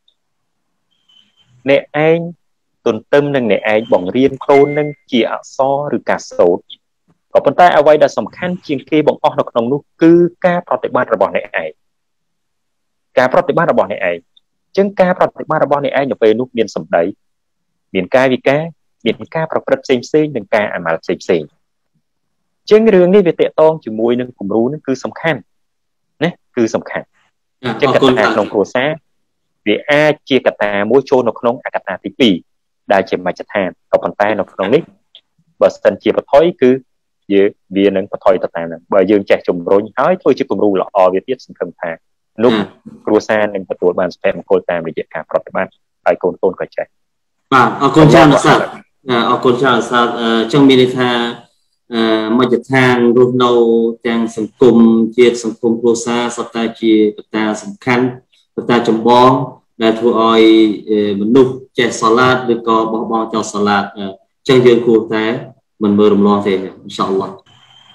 អ្នកឯងទន្ទឹមនឹងអ្នកឯងបង្រៀនកូននឹងជាអក្សរឬការសូត្រក៏ប៉ុន្តែអ្វីដែលសំខាន់ជាងគេបង្អស់នៅក្នុងនោះគឺការប្រតិបត្តិរបស់អ្នកឯងការប្រតិបត្តិរបស់អ្នកឯងអញ្ចឹងការប្រតិបត្តិរបស់អ្នកឯងនៅពេលនោះមានសម្ដីមានកាយវិការមានការប្រព្រឹត្តផ្សេងនិងការអាម៉ាល់ផ្សេងជាងរឿងនេះវាតកតងជាមួយនឹងគំរូនេះគឺសំខាន់ណាគឺសំខាន់ជាកត្តាក្នុងគ្រួសារវាអាចជាកត្តាមួយចូលនៅក្នុងអកត្តាទី2ដែលជាមជ្ឈដ្ឋានក៏ប៉ុន្តែនៅក្នុងនេះបើសិនជាបថុយគឺវានឹងបថុយទៅតាមហ្នឹងបើយើងចេះជំរុញហើយធ្វើជាគំរូល្អវាទៀតសង្ឃឹមថានោះគ្រួសារនឹងទទួលបានសុភមង្គលតាមរយៈការប្រតិបត្តិហើយកូនក៏ចេះបាទអរគុណច្រើនសាស្ត្រអរគុណច្រើនសាស្ត្រចង់មានន័យថាមជ្ឈដ្ឋានរស់នៅទាំងសង្គមជាតិសង្គមគ្រួសារសុទ្ធតែជាកត្តាសំខាន់កត្តាចម្បងដែលធ្វើឲ្យមនុស្សចេះសាឡាតឬក៏បោះបង់ចោលសាឡាតអញ្ចឹងយើងគួរតែមិនមើលរំលងទេអ៊ីនសាអល់ឡោះ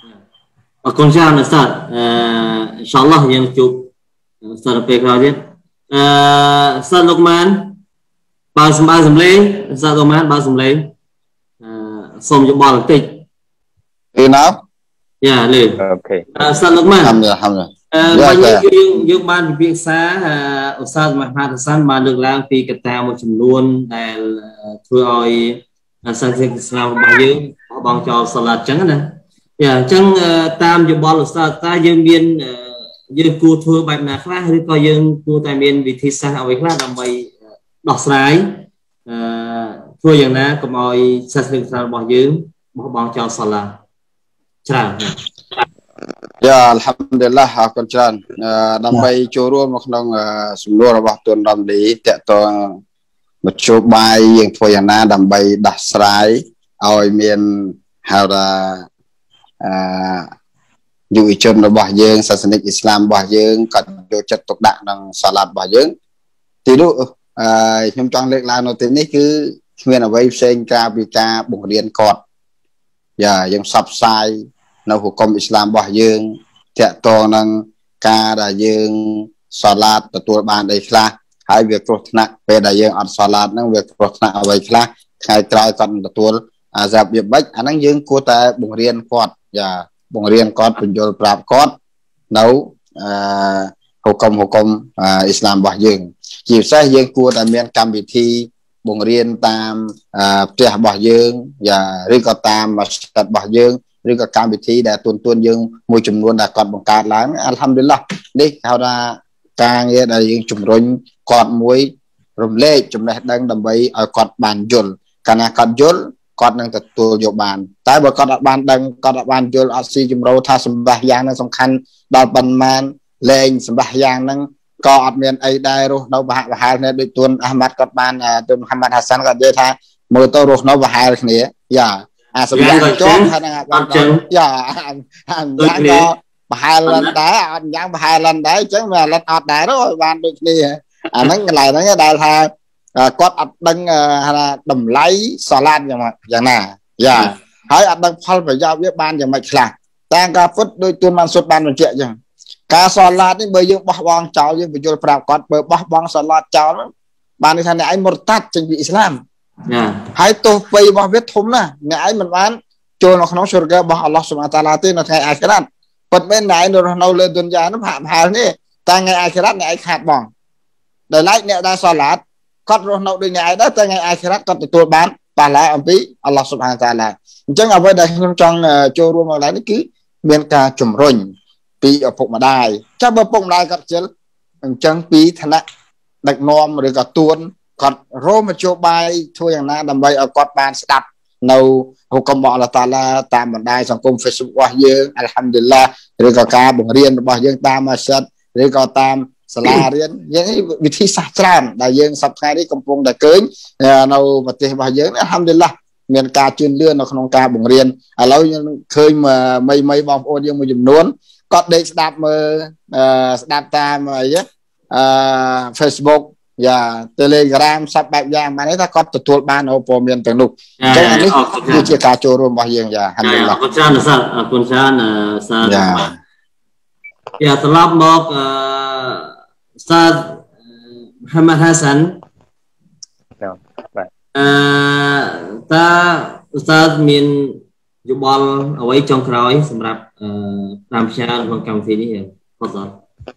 con trai là sao inshallah yang chụp sao pe khao chứ sao Luqman bao sum lên sao Luqman bao sum lên xong cho bò tịch Đi nào? dạ lên ok sao Luqman Alhamdulillah. bao nhiêu dương ban việc xa Ustaz Muhammad Hassan ban được làm vì cái tao một chùm luôn để thưa oi sang sinh Islam bao nhiêu bằng cho salat trắng nè dạ trắng tam cho bò Ustaz ta dương biên dương cua thưa bài nào khác hay coi dương cua tại miền vị thị xã ở khác làm bài đọc sái thưaอย่างណាកុំឲ្យសាសនារបស់យើងបោះបង់ចោលសាឡាច្រើន Ya alhamdulillah អរគុណច្រើនដើម្បីចូលរួមនៅក្នុងសំណួររបស់ទូនរំលីតកតងមធ្យោបាយយើងធ្វើយ៉ាងណាដើម្បីដោះស្រាយឲ្យមានហៅថាយុវជនរបស់យើងសាសនិកអ៊ីស្លាមរបស់យើងក៏យកចិត្តទុកដាក់ក្នុងសាឡាត់របស់យើងទីនោះខ្ញុំចង់លើកឡើងនៅទីនេះគឺគ្មានអ្វីផ្សេងក្រៅពីការបង្រៀនគាត់យ៉ាយើងផ្សព្វផ្សាយនៅហុគមអ៊ីស្លាមរបស់យើងតាក់ទងនឹងការដែលយើងសាឡាតទទួលបានដីខ្លះហើយវាគ្រោះថ្នាក់ពេលដែលយើងអត់សាឡាតហ្នឹងវាគ្រោះថ្នាក់អ្វីខ្លះថ្ងៃក្រោយគាត់ទទួលអាសាបវាបិចអាហ្នឹងយើងគួរតែបង្រៀនគាត់យ៉ាបង្រៀនគាត់បញ្យល់ប្រាប់គាត់នៅហុគមអ៊ីស្លាមរបស់យើងជាពិសេសយើងគួរតែមានកម្មវិធីបង្រៀនតាមផ្ទះរបស់យើងយ៉ាឬក៏តាមមស្ជីដរបស់យើងឬក៏កម្មវិធីដែលទួនយើងមួយចំនួនដែលគាត់បង្កើតឡើងអាល់ហាំឌុលឡានេះហៅថាការងារដែលយើងជំរុញគាត់មួយរំលែកចំណេះដឹងដើម្បីឲ្យគាត់បានយល់កាលណាគាត់យល់គាត់នឹងទទួលយកបានតែបើគាត់អត់បានដឹងគាត់អត់បានយល់អត់ស៊ីជំរៅថាសម្បាសយ៉ាងហ្នឹងសំខាន់ដល់ប៉ុន្មានលែងសម្បាសយ៉ាងហ្នឹងក៏អត់មានអីដែររស់នៅបហែលគ្នាដូចទួនអាហ្មាត់គាត់បានទួនមូហាម៉ាត់ហាសាន់គាត់និយាយថាមើលទៅរស់នៅបហែលគ្នាយ៉ាអាសម្រាប់ជាប់ថាហ្នឹងបានយ៉ាអាយ៉ាងក៏បហែលលិនដែរអត់យ៉ាងបហែលលិនដែរអញ្ចឹងវាលិនអត់ដែរទៅបានដូចគ្នាអាហ្នឹងកន្លែងហ្នឹងដែលថាគាត់អត់ដឹងថាតម្លៃសាឡាតយ៉ាងណាយ៉ាហើយអត់ដឹងផលប្រយោជន៍វាបានយ៉ាងម៉េចខ្លះតាមការពុតដោយទួនបានសុទ្ធបានបញ្ជាក់អញ្ចឹងការសាឡាតនេះបើយើងបោះបង់ចោលយើងបញ្យល់ប្រាប់គាត់បើបោះបង់សាឡាតចោលបានន័យថាអ្នកឯងមុរតាត់ចេញពីអ៊ីស្លាមហើយទោសពៃរបស់វាធំណាស់អ្នកឯងមិនបានចូលនៅក្នុងស៊ុរហ្គារបស់អល់ឡោះស៊ុបហានតាឡាទេនៅថ្ងៃអាខិរ៉ាត់ពិតមែនអ្នកឯងរស់នៅលើឌុនយ៉ានោះហាក់ហាលនេះតែថ្ងៃអាខិរ៉ាត់អ្នកឯងខាតបង់ដោយឡែកអ្នកដែលសាឡាតគាត់រស់នៅដូចអ្នកឯងដែរតែថ្ងៃអាខិរ៉ាត់គាត់ទទួលបានបាឡាអំពីអល់ឡោះស៊ុបហានតាឡាអញ្ចឹងអ្វីដែលខ្ញុំចង់ចូលរួមមកឡើយនេះគឺមានការជំរុញពីឪពុកម្ដាយចាំបើឪពុកម្ដាយគាត់ជិលអញ្ចឹងពីឋានៈដឹកនាំឬក៏ទួនគាត់រមជ្ឈបាយធ្វើយ៉ាងណាដើម្បីឲ្យគាត់បានស្ដាប់នៅហុគមរបស់អល់ឡោះតាឡាតាមបណ្ដាញសង្គម Facebook របស់យើងអាល់ហាំឌុលឡាឬក៏ការបង្រៀនរបស់យើងតាមម៉ាស៊ីតឬក៏តាមសាលារៀនយើងវិធីសាស្ត្រច្រើនដែលយើងសប្តាហ៍នេះកំពុងតែឃើញនៅប្រទេសរបស់យើងអាល់ហាំឌុលឡាមានការជឿនលឿននៅក្នុងការបង្រៀនឥឡូវយើងឃើញមីបងប្អូនយើងមួយចំនួនគាត់ដេកស្ដាប់មើលស្ដាប់តាមអីFacebook យ៉ា Telegram សពបែបយ៉ាងបានថាគាត់ទទួលបាននៅព័ត៌មានទាំងនោះអញ្ចឹងនេះគឺជាការចូលរួមរបស់យើងយ៉ាហាំឌុលឡាអរគុណច្រើនសាអរគុណច្រើនសាយ៉ាត្រឡប់មកសាមូហាម៉ាត់ហាសាន់តាសាមានយោបល់អ្វីចុងក្រោយសម្រាប់តាមផ្សាយក្នុងកម្មវិធីនេះបងប្អូន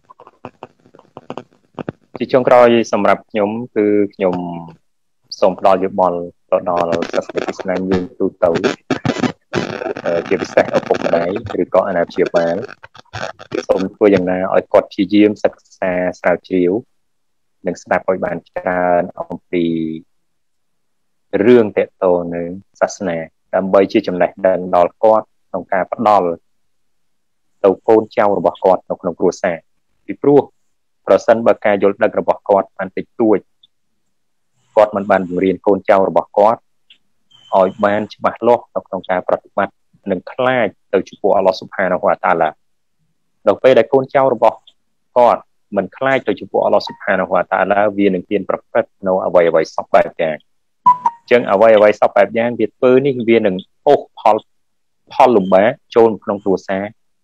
ជាចុងក្រោយសម្រាប់ខ្ញុំគឺខ្ញុំសូមផ្ដល់យោបល់ទៅដល់សាសនិកអ៊ីស្លាមយើងទូទៅជាពិសេសឪពុកម្ដាយឬក៏អាណាព្យាបាលសូមធ្វើយ៉ាងណាឲ្យគាត់ព្យាយាមសិក្សាស្រាវជ្រាវនិងស្ដាប់ឲ្យបានច្រើនអំពីរឿងតេតោនឹងសាសនាដើម្បីជាចំណេះដឹងដល់គាត់ក្នុងការផ្ដល់ទៅកូនចៅរបស់គាត់នៅក្នុងគ្រួសារពីព្រោះប្រសិនបើការយល់ដឹងរបស់គាត់បានតិចតួចគាត់មិនបានបង្រៀនកូនចៅរបស់គាត់ឲ្យបានច្បាស់លាស់នៅក្នុងការប្រតិបត្តិនិងខ្លាចទៅចំពោះអល់ឡោះស៊ុបហានវតាឡាដល់ពេលដែលកូនចៅរបស់គាត់មិនខ្លាចទៅចំពោះអល់ឡោះស៊ុបហានវតាឡាវានឹងមានប្រព្រឹត្តនៅអ្វីសពបែបយ៉ាងអញ្ចឹងអ្វីសពបែបយ៉ាងវាធ្វើនេះវានឹងអូសផលលំបាកចូលក្នុងគ្រួសារ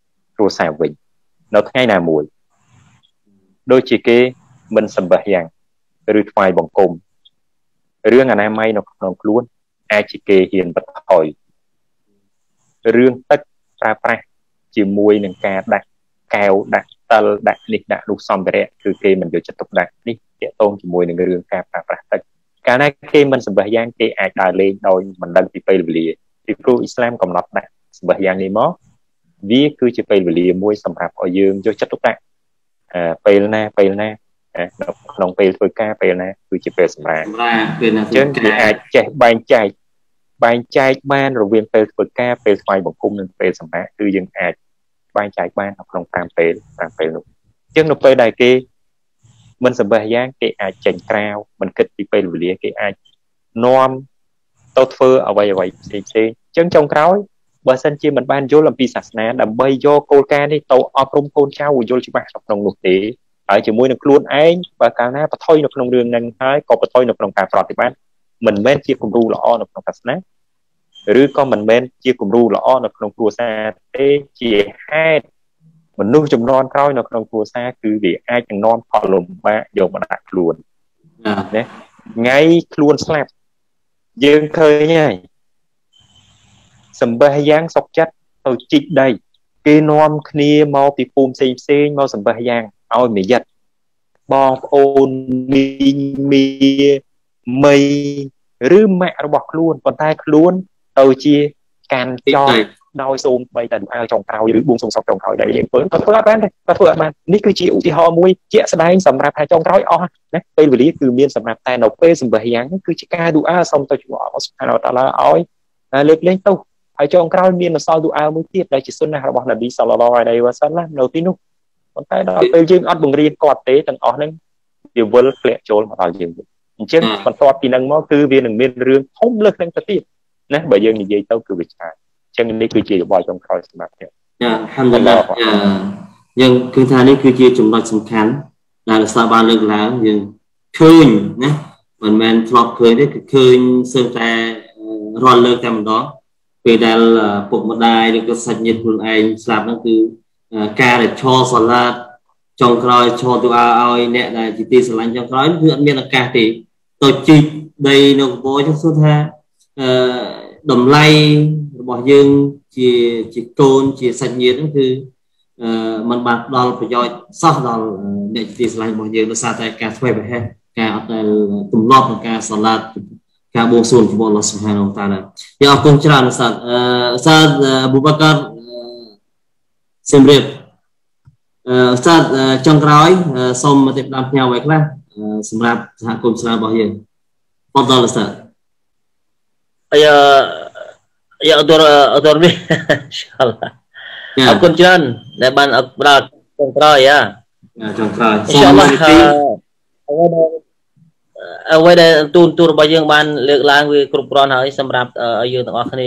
គ្រួសារវិញនៅថ្ងៃណាមួយដូចជាគេមិនសម្បះយ៉ាងឬថ្វាយបង្គំរឿងអនាម័យនៅក្នុងខ្លួនអាចជាគេហ៊ានបិទថយរឿងទឹកប្រើប្រាស់ជាមួយនឹងការដាក់កែវដាក់តិលដាក់នេះដាក់នោះសម្ភារៈគឺគេមិនយកចិត្តទុកដាក់នេះទាក់ទងជាមួយនឹងរឿងការប្រើប្រាស់ទឹកកាលណាគេមិនសម្បះយ៉ាងគេអាចដើរលេងដោយមិនដឹងពីពេលវេលាពីព្រោះអ៊ីស្លាមកំណត់ដាក់សម្បះយ៉ាងនេះមកវាគឺជាពេលវេលាមួយសម្រាប់ឲ្យយើងយកចិត្តទុកដាក់ពេលណានៅក្នុងពេលធ្វើការពេលណាគឺជាពេលសម្រាប់ពេលណាអញ្ចឹងគេអាចចេះបែងចែកបានរវាងពេលធ្វើការពេលថ្វាយបង្គំនិងពេលសម្រាប់គឺយើងអាចបែងចែកបាននៅក្នុង5ពេលនោះអញ្ចឹងនៅពេលដែលគេមិនសម្បះយ៉ាងគេអាចចេញក្រៅមិនគិតពីពេលវេលាគេអាចនាំទៅធ្វើអ្វីផ្សេងអញ្ចឹងចុងក្រោយបើសិនជាមិនបានយល់អំពីសាសនាដើម្បីយកគោលការណ៍នេះទៅអប់រំកូនចៅឲ្យយល់ច្បាស់ក្នុងនោះទេហើយជាមួយនឹងខ្លួនឯងបើកាលណាបថុយនៅក្នុងរឿងហ្នឹងហើយក៏បថុយនៅក្នុងការប្រតិបត្តិមិនមែនជាគំរូល្អនៅក្នុងសាសនាឬក៏មិនមែនជាគំរូល្អនៅក្នុងគ្រួសារទេជាហេតុមនុស្សចំនួនក្រោយនៅក្នុងគ្រួសារគឺវាអាចនឹងនាំផលលំបាកយកមកដាក់ខ្លួនណាថ្ងៃខ្លួនស្លាប់យើងឃើញហើយសម្បះយ៉ាងសុកចិត្តទៅជីកដីគេនាំគ្នាមកពីភូមិផ្សេងមកសម្បះយ៉ាងឲ្យមាយាទបងប្អូនមីមីឬម៉ាក់របស់ខ្លួនប៉ុន្តែខ្លួនទៅជាកាន់ចោលដោយសូមបីតែអាវចុងក្រោយឬបួងសួងសពចុងក្រោយដែលយើងធ្វើក៏ធ្វើអត់បានដែរក៏ធ្វើអត់បាននេះគឺជាឧទាហរណ៍មួយជាក់ស្ដែងសម្រាប់ថាចុងក្រោយអស់ណាពេលវេលាគឺមានសម្រាប់តែនៅពេលសម្បះយ៉ាងគឺជាការឌូអាសូមទៅជួបអល់ឡោះស៊ុបហានវតាឡាឲ្យលើកលែងទោសហើយចុងក្រោយមានម្សិលឌូអាមួយទៀតដែលជាសុណារបស់នប៊ីសល្លឡោះអាឡៃហ៊ីវ៉ាសាឡាមនៅទីនោះប៉ុន្តែដល់ពេលយើងអត់បង្រៀនគាត់ទេទាំងអស់ហ្នឹងវាវិលធ្លាក់ចូលមកដល់យើងអញ្ចឹងបន្ទាប់ពីហ្នឹងមកគឺវានឹងមានរឿងធំលើសហ្នឹងទៅទៀតណាបើយើងនិយាយទៅគឺវាច្រើនអញ្ចឹងនេះគឺជាយោបល់ចុងក្រោយសម្រាប់ខ្ញុំហាំឌុលឡាយើងគឺថានេះគឺជាចំណុចសំខាន់ដែលស្ថាប័នលើកឡើងយើងឃើញណាមិនមែនធ្លាប់ឃើញទេគឺឃើញសឹងតែរាល់លើកតែម្ដងពេលដែលពុកម្ដាយឬក៏សាច់ញាតិខ្លួនឯងស្លាប់ហ្នឹងគឺការដែលឈរសាឡាតចុងក្រោយឈរទូអាឲ្យអ្នកដែលជាទីស្រឡាញ់ចុងក្រោយគឺអត់មានឱកាសទេទៅជីកដីនៅកបោចហ្នឹងគឺថាតម្លៃរបស់យើងជាកូនជាសាច់ញាតិហ្នឹងគឺมันបានផ្ដល់ប្រយោជន៍សោះដល់អ្នកជាទីស្រឡាញ់របស់យើងដោយសារតែការធ្វើប្រហែសការអត់ដែលទម្លាប់ក្នុងការសាឡាតការបួងសួងចំពោះអល់ឡោះស៊ុបហានវតាឡាយើងអរគុណច្រើនឧស្សាហ៍អប៊ូបាការសំរៀបឧស្សាហ៍ចុងក្រោយសូមទៅផ្ដាំផ្ញើអ្វីខ្លះសម្រាប់សហគមន៍ស្លារបស់យើងបងតើឧស្សាហ៍ ya autor ni insyaallah អរគុណច្រើនដែលបានផ្ដល់ចុងក្រោយចុងក្រោយ insyaallah អ្វីដែលទូរបស់យើងបានលើកឡើងវាគ្រប់គ្រាន់ហើយសម្រាប់ឲ្យយើងទាំងអស់គ្នា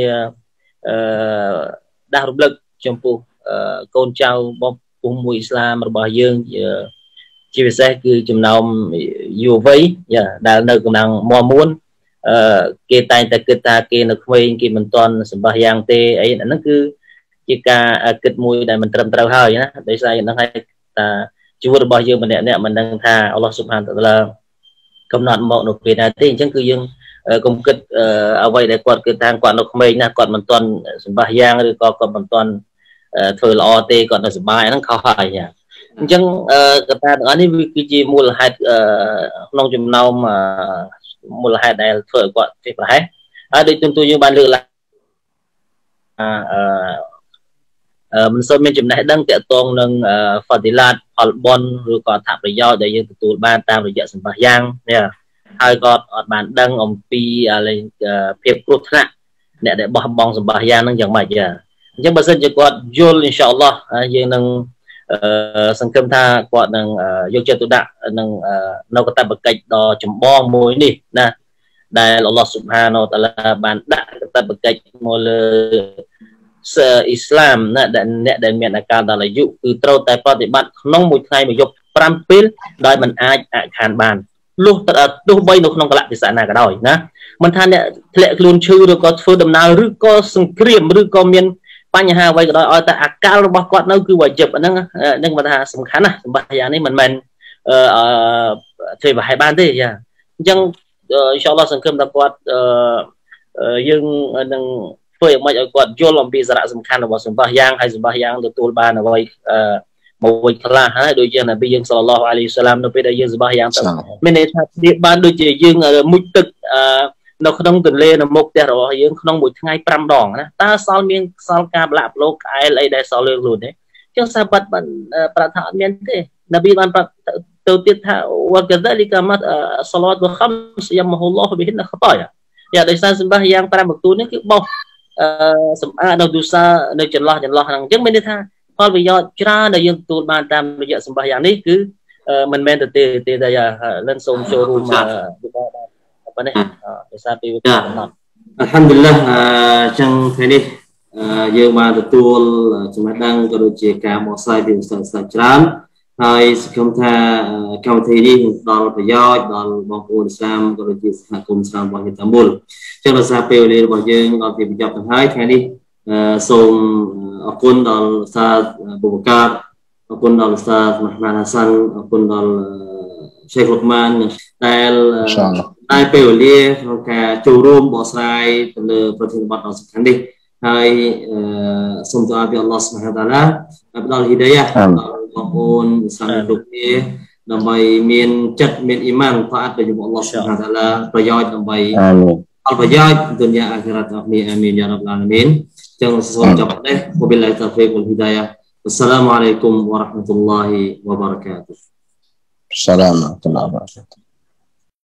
ដាស់រំលឹកចំពោះកូនចៅបងប្អូនមួយអ៊ីស្លាមរបស់យើងជាពិសេសគឺចំណោមយុវវ័យដែលនៅកម្លាំងមាំមួនគេតែងតែគិតថាគេនៅក្មេងគេមិនទាន់សម្បះយ៉ាងទេអីហ្នឹងគឺជាការគិតមួយដែលមិនត្រឹមត្រូវហើយណាដោយសារហ្នឹងហើយថាជីវិតរបស់យើងម្នាក់មិនដឹងថាអល់ឡោះស៊ុបហានតាឡាកំណត់មកនៅពេលណាទេអញ្ចឹងគឺយើងកុំគិតអ្វីដែលគាត់គិតថាគាត់នៅក្មេងណាគាត់មិនទាន់សម្បះយ៉ាងឬក៏គាត់មិនទាន់ធ្វើល្អទេគាត់នៅសុបាយហ្នឹងខុសហើយអញ្ចឹងកត្តាទាំងអស់នេះវាគឺជាមូលហេតុក្នុងចំណោមមូលហេតុដែលធ្វើឲ្យគាត់ចេះប្រហែសហើយដូចទូយើងបានលើកឡើងមិនសូវមានចំណេះដឹងទាក់ទងនឹងហ្វាឌីឡាតផលបុណ្យឬក៏អត្ថប្រយោជន៍ដែលយើងទទួលបានតាមរយៈសម្បះយ៉ាងហើយក៏អត់បានដឹងអំពីភាពគ្រោះថ្នាក់អ្នកដែលបោះបង់សម្បះយ៉ាងហ្នឹងយ៉ាងម៉េចអញ្ចឹងបើសិនជាគាត់យល់អ៊ីនសាអល់ឡោះយើងនឹងសង្ឃឹមថាគាត់នឹងយកចិត្តទុកដាក់នឹងនៅកាតព្វកិច្ចដ៏ចម្បងមួយនេះណាដែលអល់ឡោះស៊ុបហានវតាឡាបានដាក់កាតព្វកិច្ចមកលើអ៊ីស្លាមណាដែលអ្នកដែលមានអាការដល់អាយុគឺត្រូវតែប្រតិបត្តិក្នុងមួយថ្ងៃមួយយប់5ពេលដោយមិនអាចអខានបានលុះទោះបីនៅក្នុងកលៈទេសៈណាក៏ដោយណាមិនថាអ្នកធ្លាក់ខ្លួនឈឺឬក៏ធ្វើដំណើរឬក៏សង្គ្រាមឬក៏មានបញ្ហាអ្វីក៏ដោយឲ្យតែអាកាលរបស់គាត់នៅគឺវាយិបហ្នឹងបើថាសំខាន់ណាសម្បត្តិយ៉ាងនេះមិនមែនធ្វើប្រហែលបានទេចាអញ្ចឹងអ៊ីនសាអល់ឡោះសង្ឃឹមថាគាត់យើងនឹងធ្វើឲ្យមិនឲ្យគាត់យល់អំពីសារៈសំខាន់របស់សម្បត្តិយ៉ាងហើយសម្បត្តិយ៉ាងទទួលបានអ្វីមួយខ្លះហើយដូចជានប៊ីយើងសល្លឡោះអាឡៃហ៊ីវសល្លាមនៅពេលដែលយើងសម្បត្តិយ៉ាងទៅមានន័យថាវាបានដូចជាយើងមុជទឹកនៅក្នុងទន្លេនៅមុខផ្ទះរបស់យើងក្នុងមួយថ្ងៃ5ដងណាតើសល់មានសល់ការប្រឡាក់ប្រឡូកក្អែលអីដែលសល់លើខ្លួនទេអញ្ចឹងសាបាត់បានប្រាប់ថាអត់មានទេនប៊ីបានប្រាប់ទៅទៀតថាវ៉ាកាហ្សាលីកាម៉ាត់សាឡាតវ៉ា5យ៉ាមហ៊ុលឡោះប៊ីហ៊ីនខតាយ៉ាដោយសារសម្បត្តិយ៉ាង5បន្ទូលនេះគឺបោះសម្អាតនៅទូសានៅចន្លោះហ្នឹងអញ្ចឹងមានន័យថាផលប្រយោជន៍ច្រើនដែលយើងទទួលបានតាមរយៈសម្បត្តិយ៉ាងនេះគឺមិនមែនទៅទេតែលិនសូមចូលរួមប៉ុណ្ណេះដោយសារពេលកំណត់អល់ហាំឌុលឡាចឹងថ្ងៃនេះយើងបានទទួលចំណេះដឹងក៏ដូចជាការបកស្រាយពីសាស្ត្រច្រើនហើយសង្ឃឹមថាកម្មវិធីនេះនឹងផ្ដល់ប្រយោជន៍ដល់បងប្អូនឥស្លាមក៏ដូចជាសហគមន៍ឥស្លាមរបស់យើងទាំងមូលចឹងដោយសារពេលវេលារបស់យើងដល់ទីបញ្ចប់ទៅហើយថ្ងៃនេះសូមអរគុណដល់ឧស្សាហ៍បុព្វកាអរគុណដល់ឧស្សាហ៍មហាហាសាន់អរគុណដល់ឆេខលុកម៉ានដែលពេលវេលាក្នុងការចូលរួមបកស្រាយទៅលើប្រធានបទដ៏សំខាន់នេះហើយសូមទូអាពីអល់ឡោះស៊ុបហានតាឡាផ្ដល់ហ៊ីដាយ៉ាដល់បងប្អូនឥស្លាមគ្រប់គ្នាដើម្បីមានចិត្តមានអ៊ីម៉ានតាអត់ទៅជាមួយអល់ឡោះស៊ុបហានតាឡាប្រយោជន៍ដើម្បីអល់ប្រយោជន៍ឌុនយ៉ាអាខិរ៉ាតអស់គ្នាអាមីនយ៉ារ៉ាប់អាឡាមីនចឹងសូមចាប់នេះវបិលឡាហ៊ីតៅហ្វីកវលហ៊ីដាយ៉ាអស្សឡាមអាឡៃគុំវ៉ារ៉ាហ្មាតុលឡាហ៊ីវ៉ាបារកាតុហ៍អស្សឡាមអាឡៃគុំវ៉ារ៉ាហ្មាតុលឡាហ៊ី